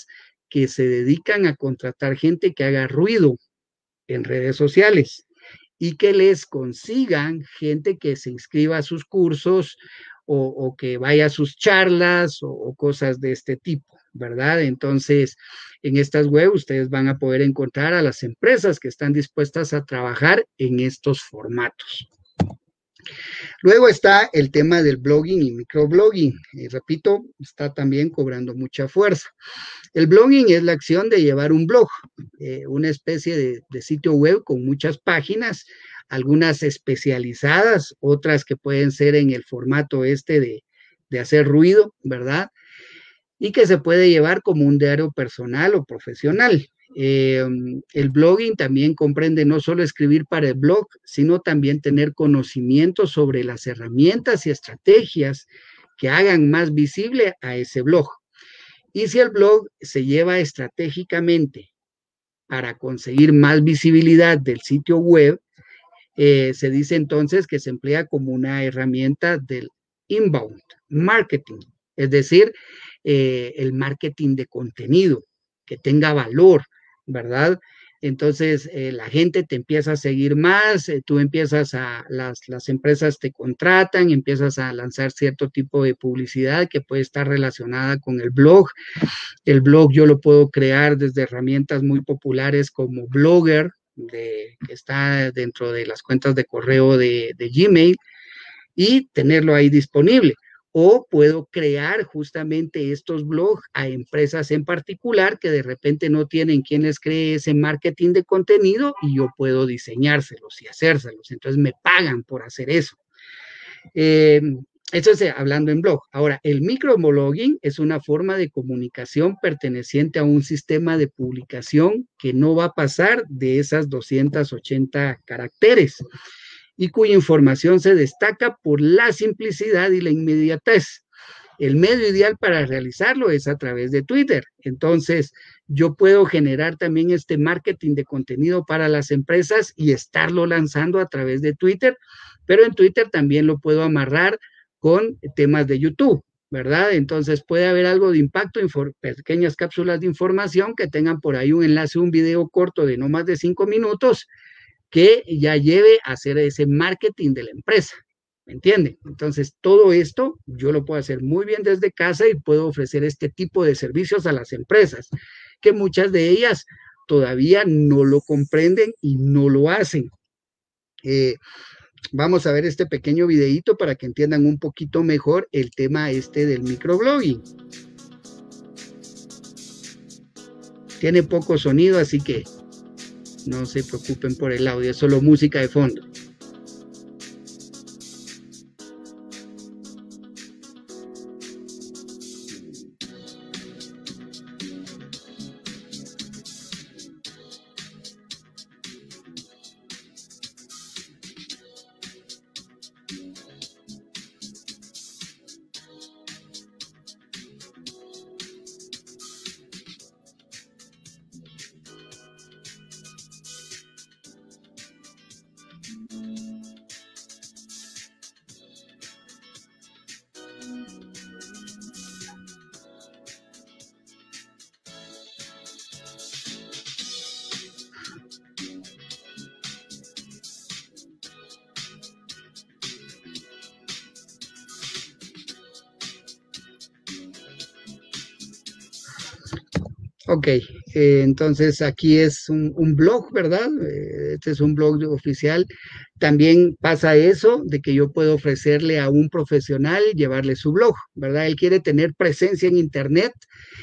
que se dedican a contratar gente que haga ruido en redes sociales y que les consigan gente que se inscriba a sus cursos o que vaya a sus charlas o cosas de este tipo, ¿verdad? Entonces, en estas web ustedes van a poder encontrar a las empresas que están dispuestas a trabajar en estos formatos. Luego está el tema del blogging y microblogging. Y repito, está también cobrando mucha fuerza. El blogging es la acción de llevar un blog, una especie de sitio web con muchas páginas, algunas especializadas, otras que pueden ser en el formato de hacer ruido, ¿verdad? Y que se puede llevar como un diario personal o profesional. El blogging también comprende no solo escribir para el blog, sino también tener conocimiento sobre las herramientas y estrategias que hagan más visible a ese blog. Y si el blog se lleva estratégicamente para conseguir más visibilidad del sitio web, se dice entonces que se emplea como una herramienta del inbound marketing, es decir, el marketing de contenido, que tenga valor, ¿verdad? Entonces, la gente te empieza a seguir más, tú empiezas las empresas te contratan, empiezas a lanzar cierto tipo de publicidad que puede estar relacionada con el blog. El blog yo lo puedo crear desde herramientas muy populares como Blogger, que está dentro de las cuentas de correo de Gmail, y tenerlo ahí disponible. O puedo crear justamente estos blogs a empresas en particular que de repente no tienen quien les cree ese marketing de contenido y yo puedo diseñárselos y hacérselos. Entonces me pagan por hacer eso. Eso es hablando en blog. Ahora, el microblogging es una forma de comunicación perteneciente a un sistema de publicación que no va a pasar de esas 280 caracteres y cuya información se destaca por la simplicidad y la inmediatez. El medio ideal para realizarlo es a través de Twitter. Entonces, yo puedo generar también este marketing de contenido para las empresas y estarlo lanzando a través de Twitter, pero en Twitter también lo puedo amarrar con temas de YouTube, ¿verdad? Entonces, puede haber algo de impacto, pequeñas cápsulas de información que tengan por ahí un enlace, un video corto de no más de 5 minutos, que ya lleve a hacer ese marketing de la empresa, ¿me entienden? Entonces, todo esto yo lo puedo hacer muy bien desde casa y puedo ofrecer este tipo de servicios a las empresas, que muchas de ellas todavía no lo comprenden y no lo hacen. Vamos a ver este pequeño videíto para que entiendan un poquito mejor el tema del microblogging. Tiene poco sonido, así que no se preocupen por el audio, es solo música de fondo. Ok, entonces aquí es un blog, ¿verdad? Este es un blog oficial. También pasa eso de que yo puedo ofrecerle a un profesional llevarle su blog, ¿verdad? Él quiere tener presencia en Internet,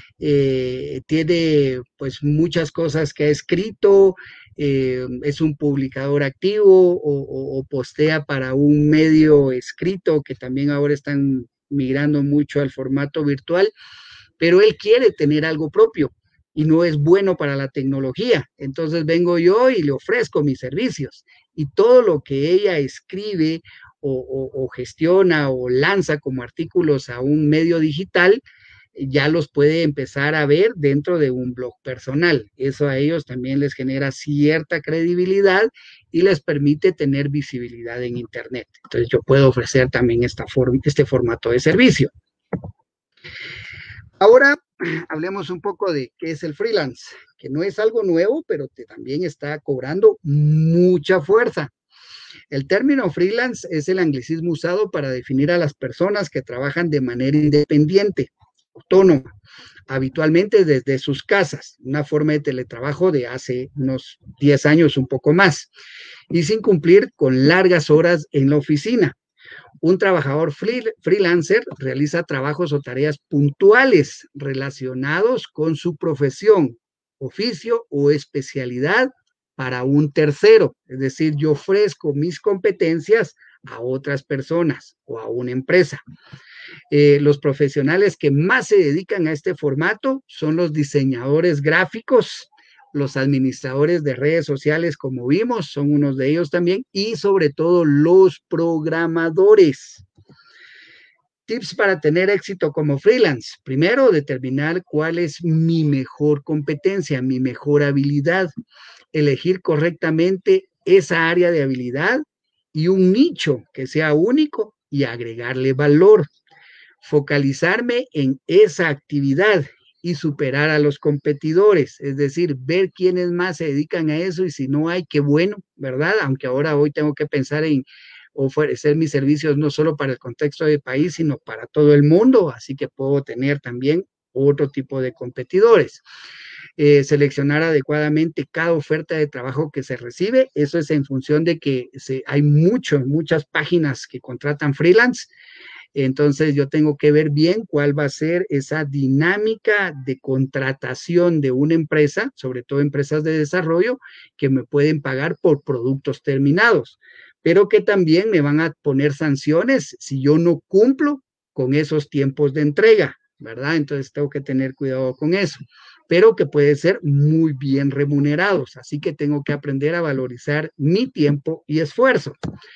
tiene pues muchas cosas que ha escrito, es un publicador activo o postea para un medio escrito que también ahora están migrando mucho al formato virtual, pero él quiere tener algo propio y no es bueno para la tecnología. Entonces vengo yo y le ofrezco mis servicios y todo lo que ella escribe o gestiona o lanza como artículos a un medio digital, ya los puede empezar a ver dentro de un blog personal. Eso a ellos también les genera cierta credibilidad y les permite tener visibilidad en Internet. Entonces yo puedo ofrecer también este formato de servicio. Ahora hablemos un poco de qué es el freelance, que no es algo nuevo, pero también está cobrando mucha fuerza. El término freelance es el anglicismo usado para definir a las personas que trabajan de manera independiente, autónoma, habitualmente desde sus casas, una forma de teletrabajo de hace unos 10 años, un poco más, y sin cumplir con largas horas en la oficina. Un trabajador freelancer realiza trabajos o tareas puntuales relacionados con su profesión, oficio o especialidad para un tercero. Es decir, yo ofrezco mis competencias a otras personas o a una empresa. Los profesionales que más se dedican a este formato son los diseñadores gráficos, los administradores de redes sociales, como vimos, son unos de ellos también, y sobre todo los programadores. Tips para tener éxito como freelance. Primero, determinar cuál es mi mejor competencia, mi mejor habilidad. Elegir correctamente esa área de habilidad y un nicho que sea único y agregarle valor. Focalizarme en esa actividad y superar a los competidores, es decir, ver quiénes más se dedican a eso y si no hay, qué bueno, ¿verdad? Aunque ahora hoy tengo que pensar en ofrecer mis servicios no solo para el contexto del país, sino para todo el mundo, así que puedo tener también otro tipo de competidores. Seleccionar adecuadamente cada oferta de trabajo que se recibe, eso es en función de que hay muchas páginas que contratan freelance. Entonces yo tengo que ver bien cuál va a ser esa dinámica de contratación de una empresa, sobre todo empresas de desarrollo, que me pueden pagar por productos terminados, pero que también me van a poner sanciones si yo no cumplo con esos tiempos de entrega, ¿verdad? Entonces tengo que tener cuidado con eso, pero que puede ser muy bien remunerados, así que tengo que aprender a valorizar mi tiempo y esfuerzo.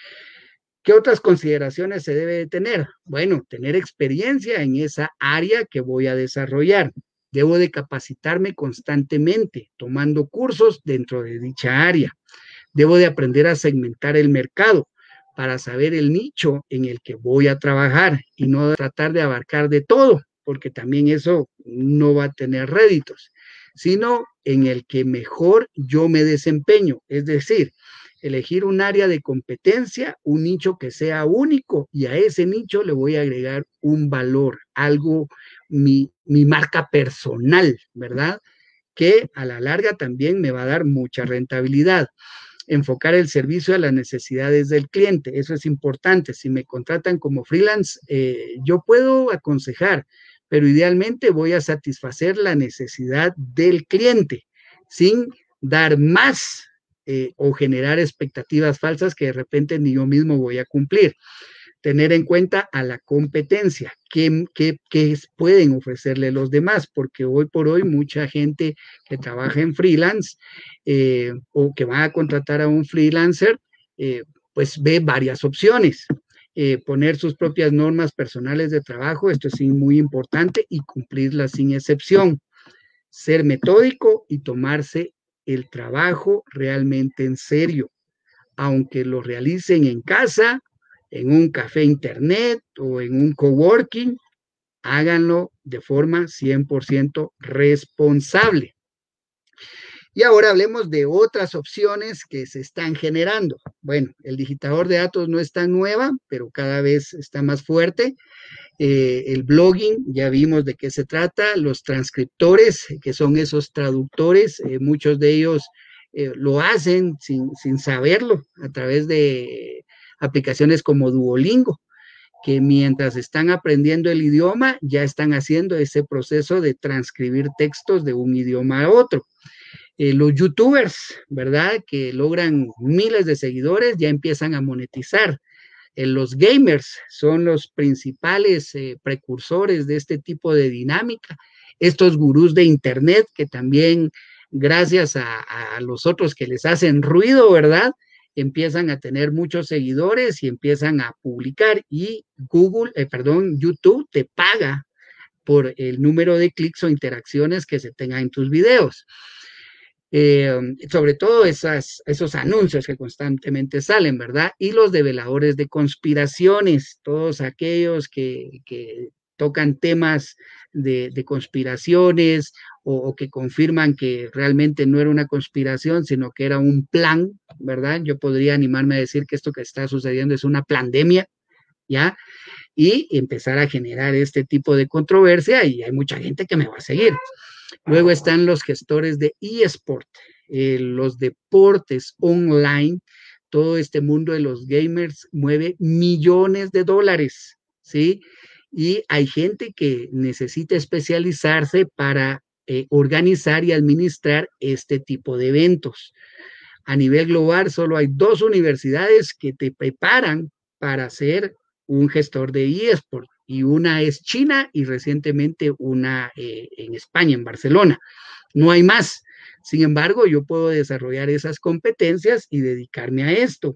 ¿Qué otras consideraciones se debe de tener? Bueno, tener experiencia en esa área que voy a desarrollar. Debo de capacitarme constantemente, tomando cursos dentro de dicha área. Debo de aprender a segmentar el mercado para saber el nicho en el que voy a trabajar y no tratar de abarcar de todo, porque también eso no va a tener réditos, sino en el que mejor yo me desempeño, es decir, elegir un área de competencia, un nicho que sea único y a ese nicho le voy a agregar un valor, algo, mi marca personal, ¿verdad? Que a la larga también me va a dar mucha rentabilidad. Enfocar el servicio a las necesidades del cliente, eso es importante. Si me contratan como freelance, yo puedo aconsejar, pero idealmente voy a satisfacer la necesidad del cliente sin dar más o generar expectativas falsas que de repente ni yo mismo voy a cumplir. Tener en cuenta a la competencia, qué pueden ofrecerle los demás, porque hoy por hoy mucha gente que trabaja en freelance o que va a contratar a un freelancer, pues ve varias opciones. Poner sus propias normas personales de trabajo, esto es muy importante, y cumplirlas sin excepción. Ser metódico y tomarse el trabajo realmente en serio, aunque lo realicen en casa, en un café internet o en un coworking, háganlo de forma 100% responsable. Y ahora hablemos de otras opciones que se están generando. Bueno, el digitador de datos no es tan nueva, pero cada vez está más fuerte. El blogging, ya vimos de qué se trata, los transcriptores, que son esos traductores, muchos de ellos lo hacen sin saberlo a través de aplicaciones como Duolingo, que mientras están aprendiendo el idioma, ya están haciendo ese proceso de transcribir textos de un idioma a otro. Los youtubers, ¿verdad? Que logran miles de seguidores, ya empiezan a monetizar. Los gamers son los principales precursores de este tipo de dinámica. Estos gurús de internet que también, gracias a los otros que les hacen ruido, ¿verdad? Empiezan a tener muchos seguidores y empiezan a publicar y YouTube te paga por el número de clics o interacciones que se tengan en tus videos. Sobre todo esos anuncios que constantemente salen, ¿verdad? Y los develadores de conspiraciones, todos aquellos que tocan temas de conspiraciones o que confirman que realmente no era una conspiración, sino que era un plan, ¿verdad? Yo podría animarme a decir que esto que está sucediendo es una pandemia, ¿ya? Y empezar a generar este tipo de controversia y hay mucha gente que me va a seguir. Luego están los gestores de eSport, los deportes online. Todo este mundo de los gamers mueve millones de dólares, ¿sí? Y hay gente que necesita especializarse para organizar y administrar este tipo de eventos. A nivel global, solo hay 2 universidades que te preparan para ser un gestor de eSport, y una es China y recientemente una en España, en Barcelona. No hay más. Sin embargo, yo puedo desarrollar esas competencias y dedicarme a esto.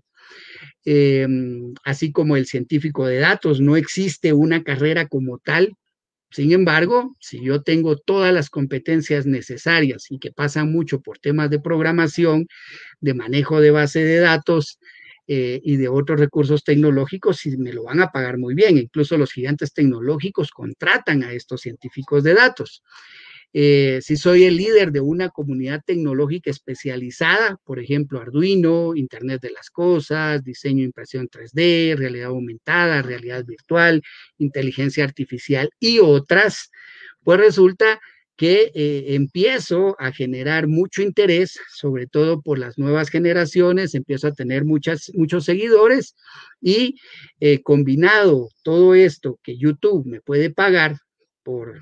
Así como el científico de datos, no existe una carrera como tal. Sin embargo, si yo tengo todas las competencias necesarias y que pasan mucho por temas de programación, de manejo de base de datos y de otros recursos tecnológicos, sí me lo van a pagar muy bien. Incluso los gigantes tecnológicos contratan a estos científicos de datos. Si soy el líder de una comunidad tecnológica especializada, por ejemplo, Arduino, Internet de las Cosas, diseño e impresión 3D, realidad aumentada, realidad virtual, inteligencia artificial y otras, pues resulta que empiezo a generar mucho interés, sobre todo por las nuevas generaciones, empiezo a tener muchos seguidores y combinado todo esto que YouTube me puede pagar por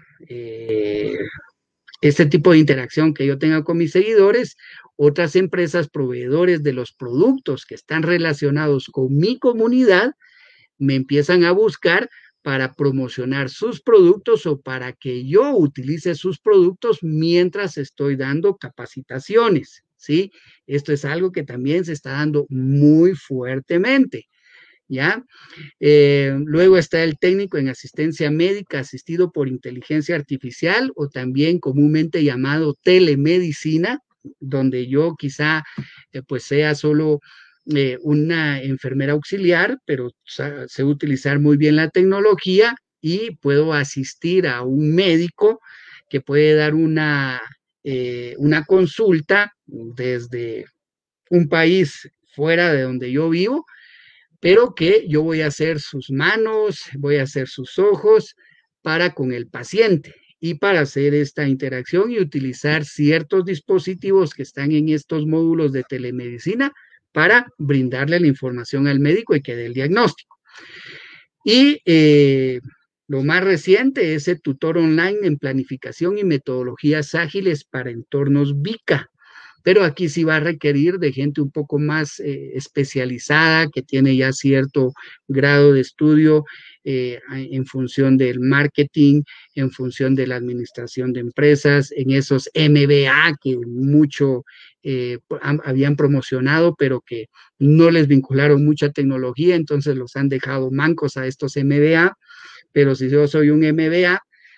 este tipo de interacción que yo tenga con mis seguidores, otras empresas proveedores de los productos que están relacionados con mi comunidad me empiezan a buscar para promocionar sus productos o para que yo utilice sus productos mientras estoy dando capacitaciones, ¿sí? Esto es algo que también se está dando muy fuertemente, ¿ya? Luego está el técnico en asistencia médica asistido por inteligencia artificial o también comúnmente llamado telemedicina, donde yo quizá pues sea solo una enfermera auxiliar, pero sé utilizar muy bien la tecnología y puedo asistir a un médico que puede dar una consulta desde un país fuera de donde yo vivo, pero que yo voy a hacer sus manos, voy a hacer sus ojos para con el paciente y para hacer esta interacción y utilizar ciertos dispositivos que están en estos módulos de telemedicina para brindarle la información al médico y que dé el diagnóstico. Y lo más reciente es el tutor online en planificación y metodologías ágiles para entornos VICA. Pero aquí sí va a requerir de gente un poco más especializada, que tiene ya cierto grado de estudio en función del marketing, en función de la administración de empresas, en esos MBA que mucho habían promocionado, pero que no les vincularon mucha tecnología, entonces los han dejado mancos a estos MBA. Pero si yo soy un MBA,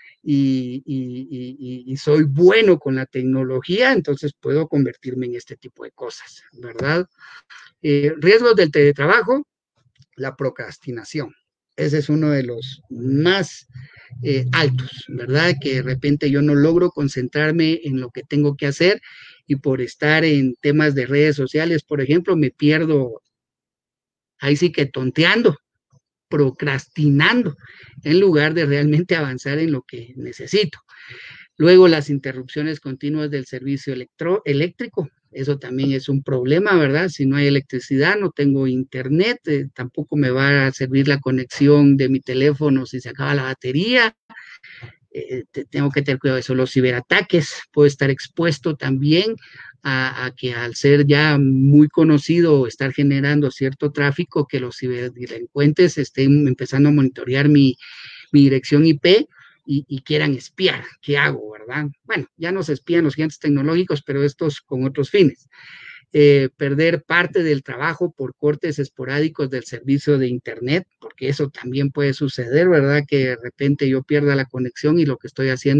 y soy bueno con la tecnología, entonces puedo convertirme en este tipo de cosas, ¿verdad? Riesgos del teletrabajo, la procrastinación. Ese es uno de los más altos, ¿verdad? Que de repente yo no logro concentrarme en lo que tengo que hacer y por estar en temas de redes sociales, por ejemplo, me pierdo ahí sí que tonteando, procrastinando, en lugar de realmente avanzar en lo que necesito. Luego, las interrupciones continuas del servicio eléctrico, eso también es un problema, ¿verdad? Si no hay electricidad, no tengo internet, tampoco me va a servir la conexión de mi teléfono si se acaba la batería. Tengo que tener cuidado de eso. Los ciberataques, puedo estar expuesto también a que al ser ya muy conocido o estar generando cierto tráfico, que los ciberdelincuentes estén empezando a monitorear mi dirección IP y quieran espiar. ¿Qué hago, verdad? Bueno, ya nos espían los gigantes tecnológicos, pero estos con otros fines. Perder parte del trabajo por cortes esporádicos del servicio de internet, porque eso también puede suceder, ¿verdad? Que de repente yo pierda la conexión y lo que estoy haciendo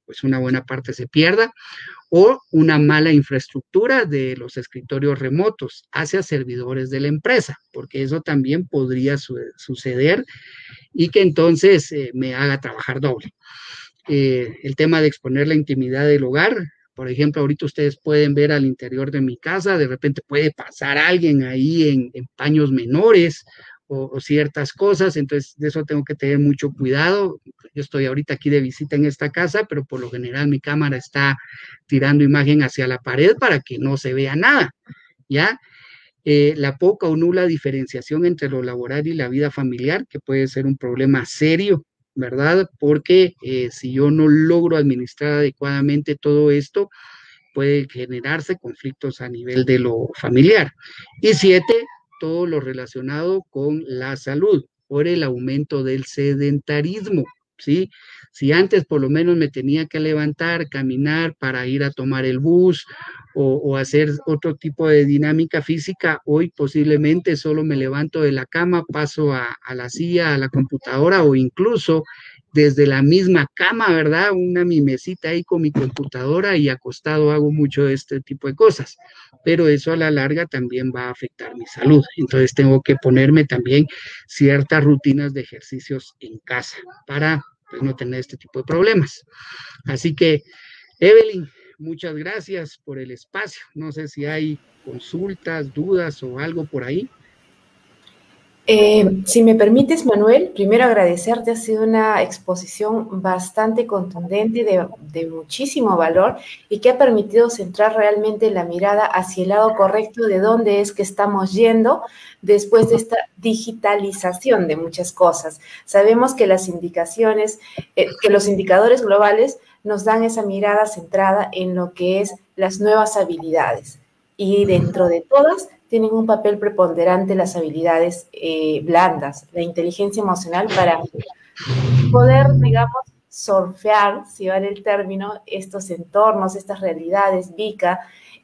pues una buena parte se pierda, o una mala infraestructura de los escritorios remotos hacia servidores de la empresa, porque eso también podría suceder y que entonces me haga trabajar doble. El tema de exponer la intimidad del hogar, por ejemplo, ahorita ustedes pueden ver al interior de mi casa, de repente puede pasar alguien ahí en paños menores o ciertas cosas, entonces de eso tengo que tener mucho cuidado. Yo estoy ahorita aquí de visita en esta casa, pero por lo general mi cámara está tirando imagen hacia la pared para que no se vea nada, ¿ya? La poca o nula diferenciación entre lo laboral y la vida familiar, que puede ser un problema serio, ¿verdad? Porque si yo no logro administrar adecuadamente todo esto, puede generarse conflictos a nivel de lo familiar. Y 7, todo lo relacionado con la salud, por el aumento del sedentarismo, ¿sí? Si antes por lo menos me tenía que levantar, caminar para ir a tomar el bus o hacer otro tipo de dinámica física, hoy posiblemente solo me levanto de la cama, paso a la silla, a la computadora o incluso desde la misma cama, ¿verdad? Mi mesita ahí con mi computadora y acostado hago mucho de este tipo de cosas, pero eso a la larga también va a afectar mi salud. Entonces tengo que ponerme también ciertas rutinas de ejercicios en casa para pues, no tener este tipo de problemas. Así que, Evelyn, muchas gracias por el espacio. No sé si hay consultas, dudas o algo por ahí. Si me permites, Manuel, primero agradecerte, ha sido una exposición bastante contundente, de muchísimo valor y que ha permitido centrar realmente la mirada hacia el lado correcto de dónde es que estamos yendo después de esta digitalización de muchas cosas. Sabemos que las indicaciones, que los indicadores globales nos dan esa mirada centrada en lo que es las nuevas habilidades y dentro de todas tienen un papel preponderante las habilidades blandas, la inteligencia emocional para poder, digamos, surfear, si vale el término, estos entornos, estas realidades, VICA,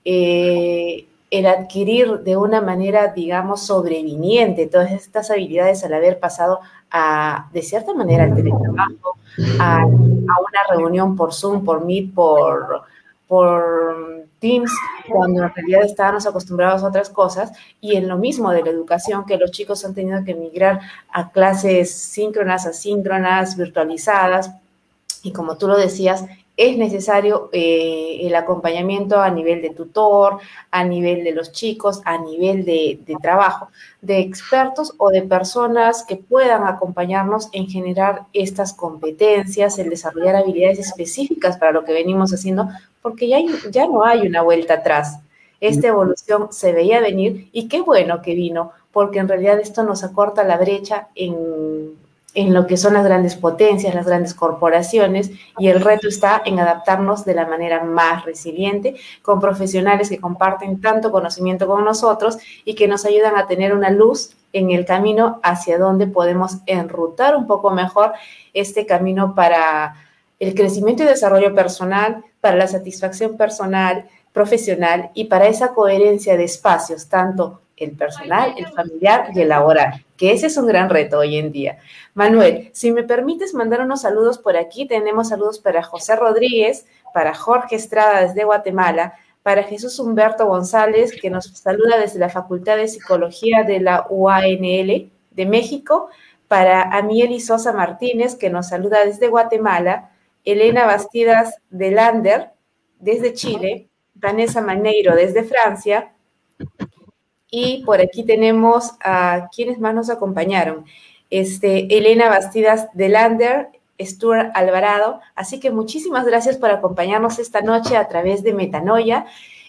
el adquirir de una manera, digamos, sobreviniente todas estas habilidades al haber pasado de cierta manera, al teletrabajo, a una reunión por Zoom, por Meet, por Teams, cuando en realidad estábamos acostumbrados a otras cosas, y en lo mismo de la educación, que los chicos han tenido que migrar a clases síncronas, asíncronas, virtualizadas, y como tú lo decías, es necesario el acompañamiento a nivel de tutor, a nivel de los chicos, a nivel de trabajo, de expertos o de personas que puedan acompañarnos en generar estas competencias, el desarrollar habilidades específicas para lo que venimos haciendo, porque ya no hay una vuelta atrás. Esta evolución se veía venir y qué bueno que vino, porque en realidad esto nos acorta la brecha en lo que son las grandes potencias, las grandes corporaciones, y el reto está en adaptarnos de la manera más resiliente, con profesionales que comparten tanto conocimiento con nosotros y que nos ayudan a tener una luz en el camino hacia donde podemos enrutar un poco mejor este camino para el crecimiento y desarrollo personal, para la satisfacción personal, profesional y para esa coherencia de espacios, tanto el personal, el familiar y el laboral, que ese es un gran reto hoy en día. Manuel, si me permites mandar unos saludos por aquí, tenemos saludos para José Rodríguez, para Jorge Estrada desde Guatemala, para Jesús Humberto González, que nos saluda desde la Facultad de Psicología de la UANL de México, para Amieli Sosa Martínez, que nos saluda desde Guatemala, Elena Bastidas de Lander, desde Chile, Vanessa Maneiro desde Francia, y por aquí tenemos a quienes más nos acompañaron. Elena Bastidas de Lander, Stuart Alvarado. Así que muchísimas gracias por acompañarnos esta noche a través de Metanoia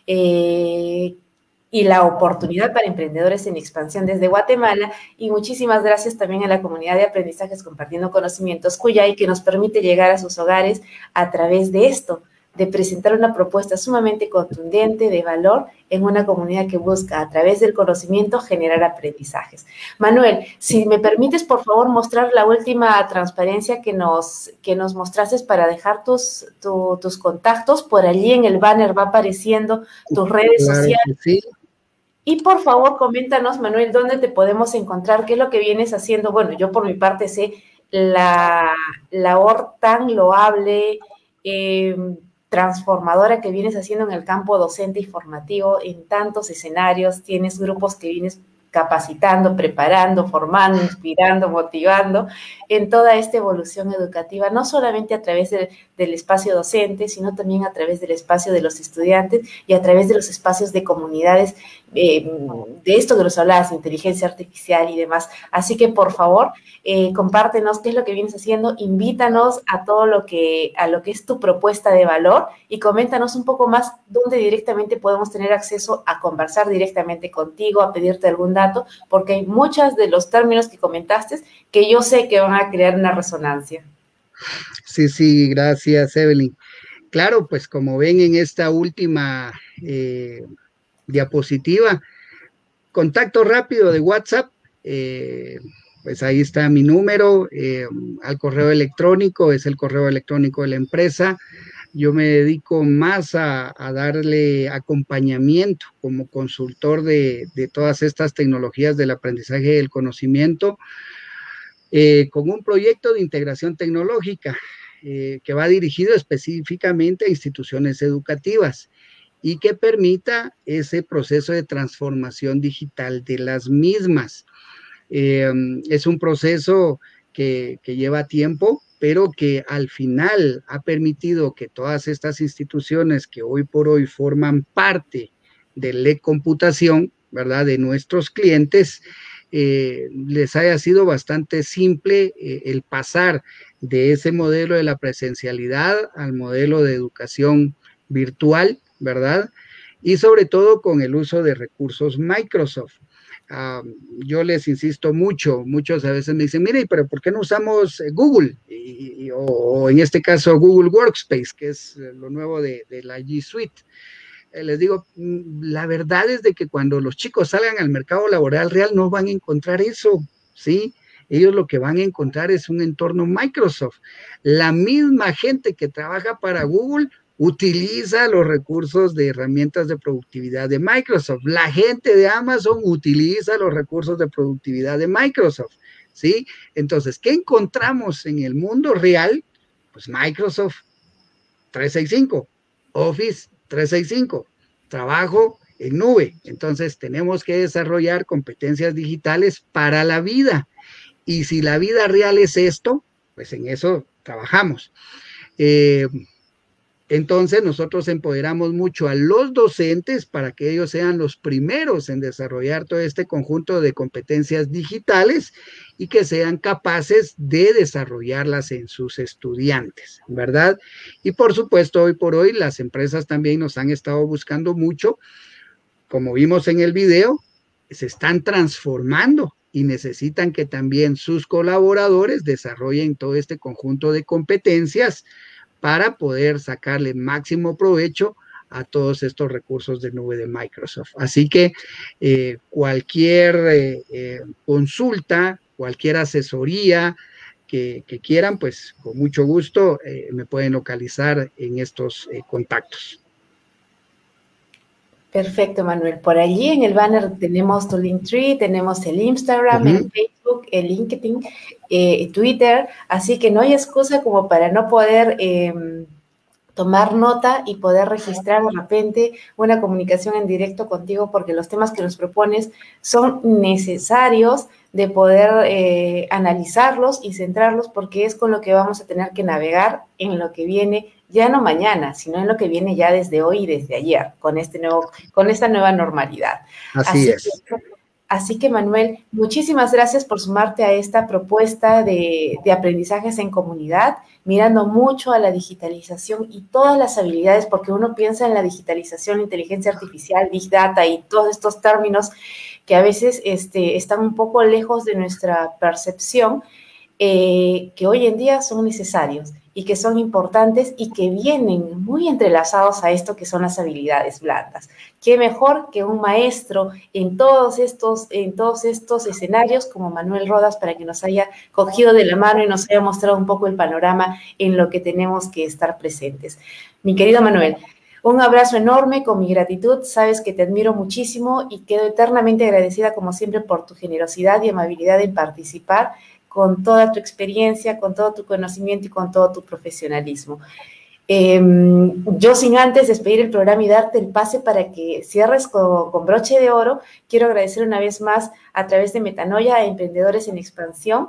y la oportunidad para emprendedores en expansión desde Guatemala. Y muchísimas gracias también a la comunidad de aprendizajes compartiendo conocimientos Cuyay, que nos permite llegar a sus hogares a través de esto, de presentar una propuesta sumamente contundente, de valor, en una comunidad que busca, a través del conocimiento, generar aprendizajes. Manuel, si me permites, por favor, mostrar la última transparencia que nos mostraste para dejar tus contactos. Por allí en el banner va apareciendo tus redes sociales. Sí. Y por favor, coméntanos, Manuel, dónde te podemos encontrar, qué es lo que vienes haciendo. Bueno, yo por mi parte sé la labor tan loable transformadora que vienes haciendo en el campo docente y formativo en tantos escenarios. Tienes grupos que vienes capacitando, preparando, formando, inspirando, motivando en toda esta evolución educativa, no solamente a través del espacio docente, sino también a través del espacio de los estudiantes y a través de los espacios de comunidades, de esto que nos hablabas, inteligencia artificial y demás. Así que, por favor, compártenos qué es lo que vienes haciendo, invítanos a todo lo que es tu propuesta de valor y coméntanos un poco más dónde directamente podemos tener acceso a conversar directamente contigo, a pedirte algún dato, porque hay muchos de los términos que comentaste que yo sé que van a crear una resonancia. Sí, gracias, Evelyn. Claro, pues como ven en esta última diapositiva, contacto rápido de WhatsApp, pues ahí está mi número, al correo electrónico, es el correo electrónico de la empresa. Yo me dedico más a darle acompañamiento como consultor de todas estas tecnologías del aprendizaje y del conocimiento, con un proyecto de integración tecnológica que va dirigido específicamente a instituciones educativas y que permita ese proceso de transformación digital de las mismas. Es un proceso que lleva tiempo, pero que al final ha permitido que todas estas instituciones que hoy por hoy forman parte del e-computación, ¿verdad?, de nuestros clientes, les haya sido bastante simple el pasar de ese modelo de la presencialidad al modelo de educación virtual, ¿verdad? Y sobre todo con el uso de recursos Microsoft. Yo les insisto mucho, muchos a veces me dicen, mire, pero ¿por qué no usamos Google? O en este caso Google Workspace, que es lo nuevo de la G Suite. Les digo, la verdad es de que cuando los chicos salgan al mercado laboral real no van a encontrar eso, ¿sí? Ellos lo que van a encontrar es un entorno Microsoft. La misma gente que trabaja para Google utiliza los recursos de herramientas de productividad de Microsoft. La gente de Amazon utiliza los recursos de productividad de Microsoft, ¿sí? Entonces, ¿qué encontramos en el mundo real? Pues Microsoft 365, Office 365, trabajo en nube. Entonces, tenemos que desarrollar competencias digitales para la vida. Y si la vida real es esto, pues en eso trabajamos. Entonces, nosotros empoderamos mucho a los docentes para que ellos sean los primeros en desarrollar todo este conjunto de competencias digitales y que sean capaces de desarrollarlas en sus estudiantes, ¿verdad? Y por supuesto, hoy por hoy, las empresas también nos han estado buscando mucho. Como vimos en el video, se están transformando y necesitan que también sus colaboradores desarrollen todo este conjunto de competencias para poder sacarle máximo provecho a todos estos recursos de nube de Microsoft. Así que cualquier consulta, cualquier asesoría que quieran, pues con mucho gusto me pueden localizar en estos contactos. Perfecto, Manuel. Por allí en el banner tenemos tu Linktree, tenemos el Instagram, el Facebook, el LinkedIn, Twitter, así que no hay excusa como para no poder tomar nota y poder registrar de repente una comunicación en directo contigo, porque los temas que nos propones son necesarios de poder analizarlos y centrarlos, porque es con lo que vamos a tener que navegar en lo que viene, ya no mañana, sino en lo que viene ya desde hoy y desde ayer, con esta nueva normalidad. Así es. Así que, Manuel, muchísimas gracias por sumarte a esta propuesta de aprendizajes en comunidad, mirando mucho a la digitalización y todas las habilidades, porque uno piensa en la digitalización, inteligencia artificial, Big Data y todos estos términos que a veces están un poco lejos de nuestra percepción, que hoy en día son necesarios y que son importantes y que vienen muy entrelazados a esto que son las habilidades blandas. ¿Qué mejor que un maestro en todos estos escenarios como Manuel Rodas para que nos haya cogido de la mano y nos haya mostrado un poco el panorama en lo que tenemos que estar presentes? Mi querido Manuel, un abrazo enorme con mi gratitud. Sabes que te admiro muchísimo y quedo eternamente agradecida como siempre por tu generosidad y amabilidad en participar con toda tu experiencia, con todo tu conocimiento y con todo tu profesionalismo. Yo, sin antes despedir el programa y darte el pase para que cierres con broche de oro, quiero agradecer una vez más a través de Metanoia a Emprendedores en Expansión,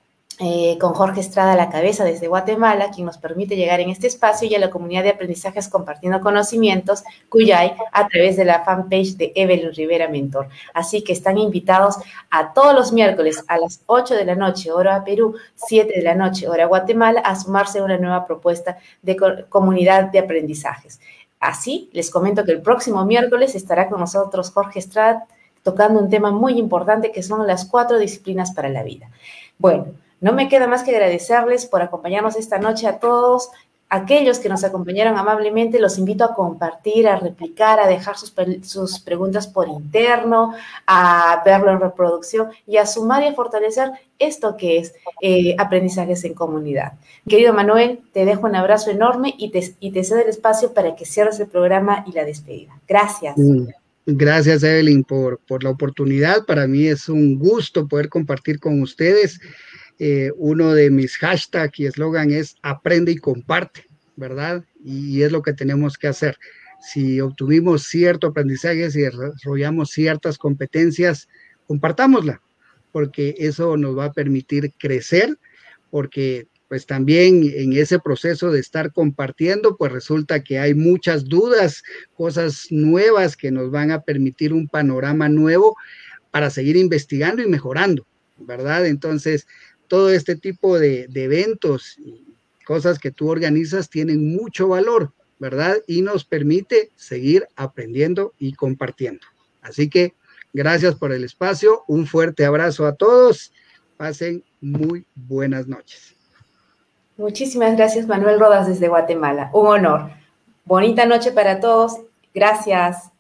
con Jorge Estrada a la cabeza desde Guatemala, quien nos permite llegar en este espacio, y a la comunidad de aprendizajes compartiendo conocimientos, Cuyay, a través de la fanpage de Evelyn Rivera Mentor. Así que están invitados a todos los miércoles a las 8 de la noche, hora Perú, 7 de la noche, hora Guatemala, a sumarse a una nueva propuesta de comunidad de aprendizajes. Así, les comento que el próximo miércoles estará con nosotros Jorge Estrada tocando un tema muy importante que son las 4 disciplinas para la vida. Bueno, no me queda más que agradecerles por acompañarnos esta noche a todos. Aquellos que nos acompañaron amablemente, los invito a compartir, a replicar, a dejar sus preguntas por interno, a verlo en reproducción y a sumar y a fortalecer esto que es aprendizajes en comunidad. Querido Manuel, te dejo un abrazo enorme y te cedo el espacio para que cierres el programa y la despedida. Gracias. Gracias, Evelyn, por la oportunidad. Para mí es un gusto poder compartir con ustedes. Uno de mis hashtags y eslogan es aprende y comparte, ¿verdad? Y es lo que tenemos que hacer. Si obtuvimos cierto aprendizaje, si desarrollamos ciertas competencias, compartámosla, porque eso nos va a permitir crecer, porque pues también en ese proceso de estar compartiendo, pues resulta que hay muchas dudas, cosas nuevas que nos van a permitir un panorama nuevo para seguir investigando y mejorando, ¿verdad? Entonces, todo este tipo de eventos y cosas que tú organizas tienen mucho valor, ¿verdad? Y nos permite seguir aprendiendo y compartiendo. Así que gracias por el espacio, un fuerte abrazo a todos, pasen muy buenas noches. Muchísimas gracias, Manuel Rodas, desde Guatemala. Un honor. Bonita noche para todos. Gracias.